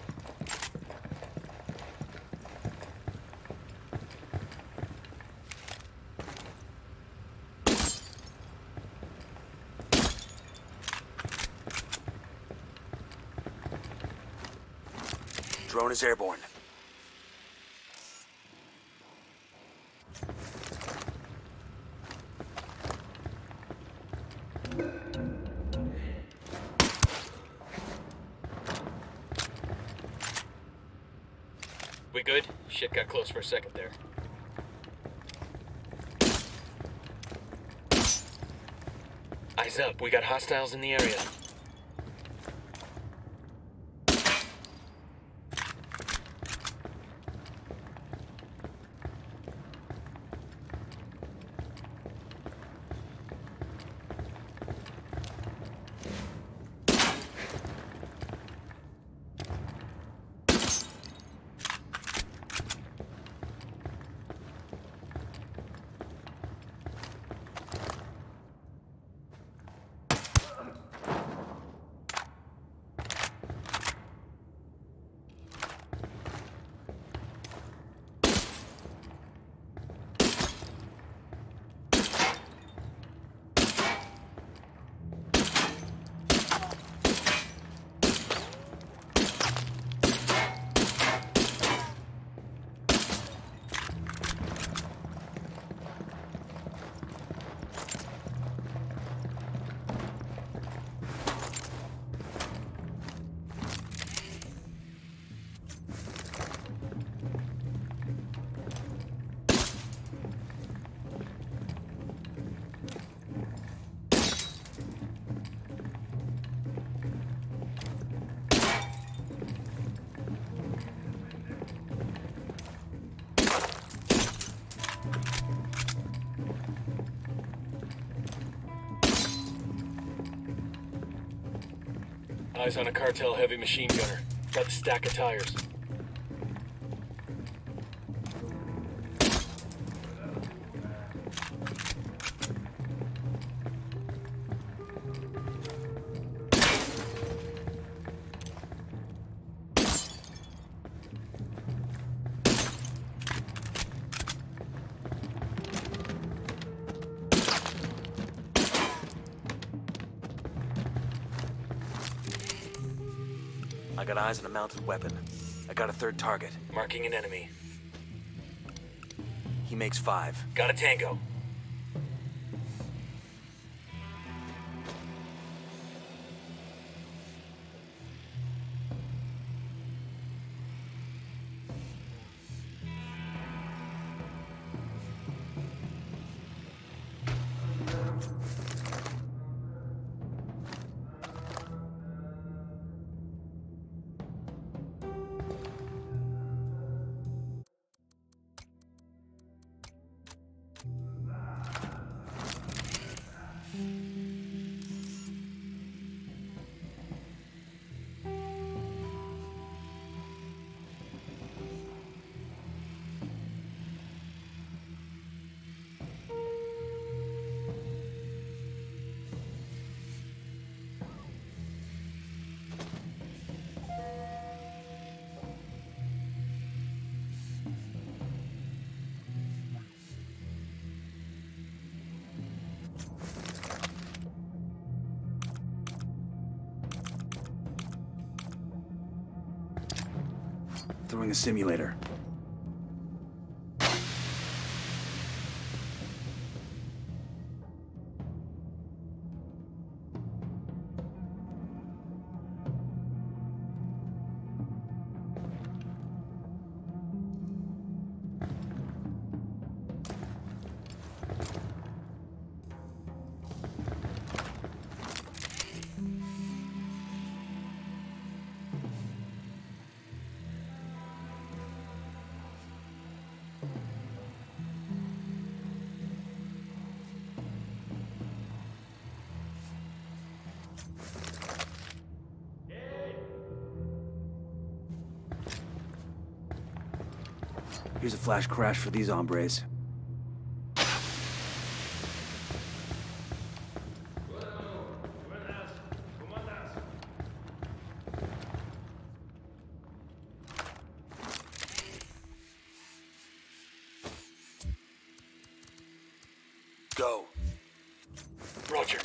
Drone is airborne. We good? Shit got close for a second there. Eyes up, we got hostiles in the area. Eyes on a cartel heavy machine gunner. Got the stack of tires. I got eyes on a mounted weapon. I got a third target. Marking an enemy. He makes 5. Got a tango. the simulator. Here's a flash crash for these hombres. Go. Roger.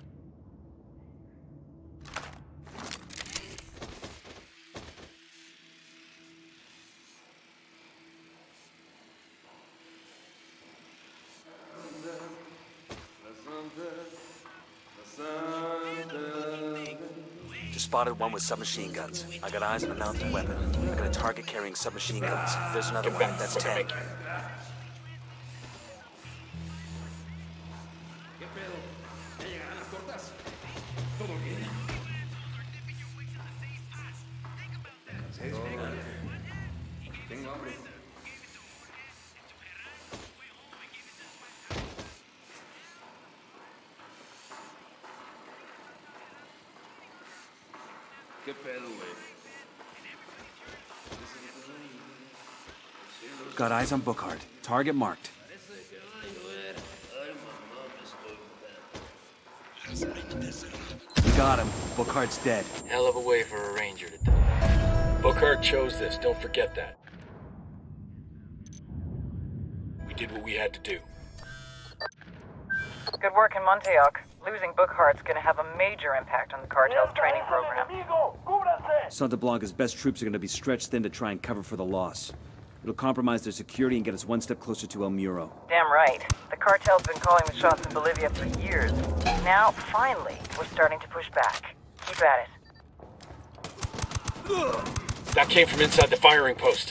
Just spotted one with submachine guns. I got eyes on a mounted weapon. I got a target carrying submachine guns. There's another one. That's 10. Got eyes on Bookhart. Target marked. Got him. Bookhart's dead. Hell of a way for a ranger to die. Bookhart chose this, don't forget that. We did what we had to do. Good work in Montauk. Losing Bookhart's gonna have a major impact on the cartel's training program. Santa Blanca's best troops are gonna be stretched thin to try and cover for the loss. It'll compromise their security and get us one step closer to El Muro. Damn right. The cartel's been calling the shots in Bolivia for years. Now, finally, we're starting to push back. Keep at it. That came from inside the firing post.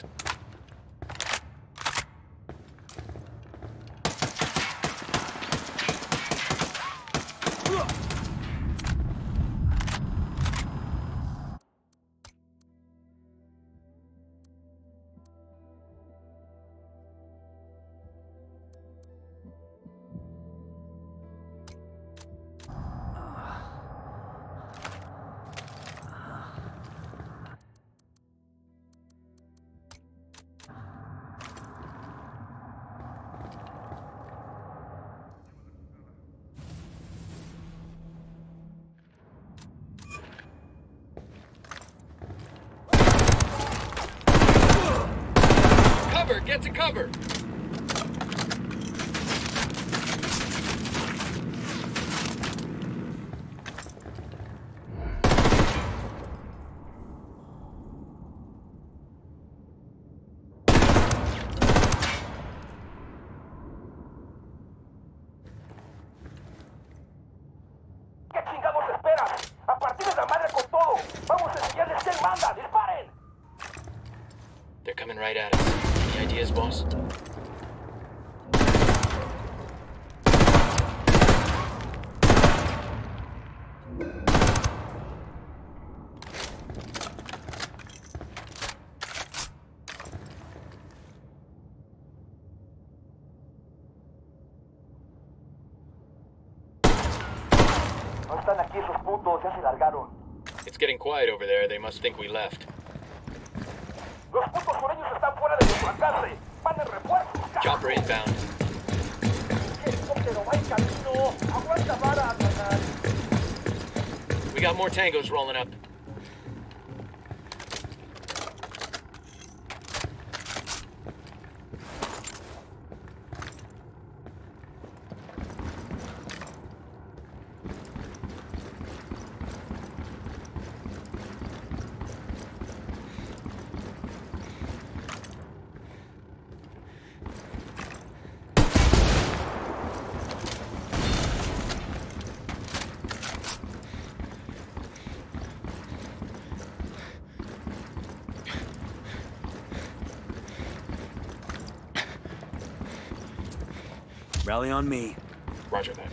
Get to cover! ¿Qué chingados esperas? ¡A partir de la madre con todo! ¡Vamos a enseñarles quién manda! ¡Disparen! They're coming right at us. Any ideas, boss? No están aquí esos putos, ya se largaron. It's getting quiet over there. They must think we left. Los putos sureños están fuera de nuestro alcance. Van en refuerzos. Chopper inbound. Helicóptero va en camino. Aguanta vara, carnal. We got more tangos rolling up. Rally on me. Roger that.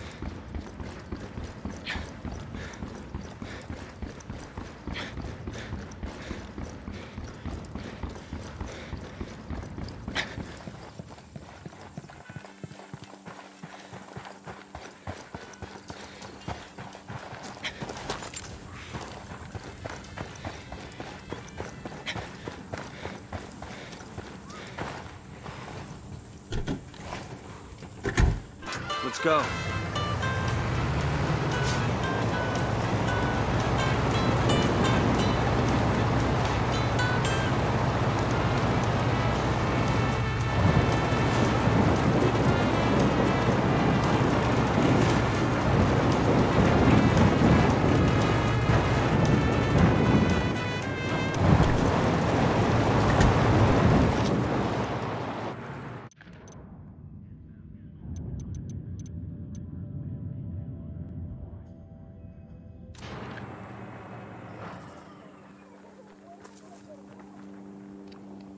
Let's go.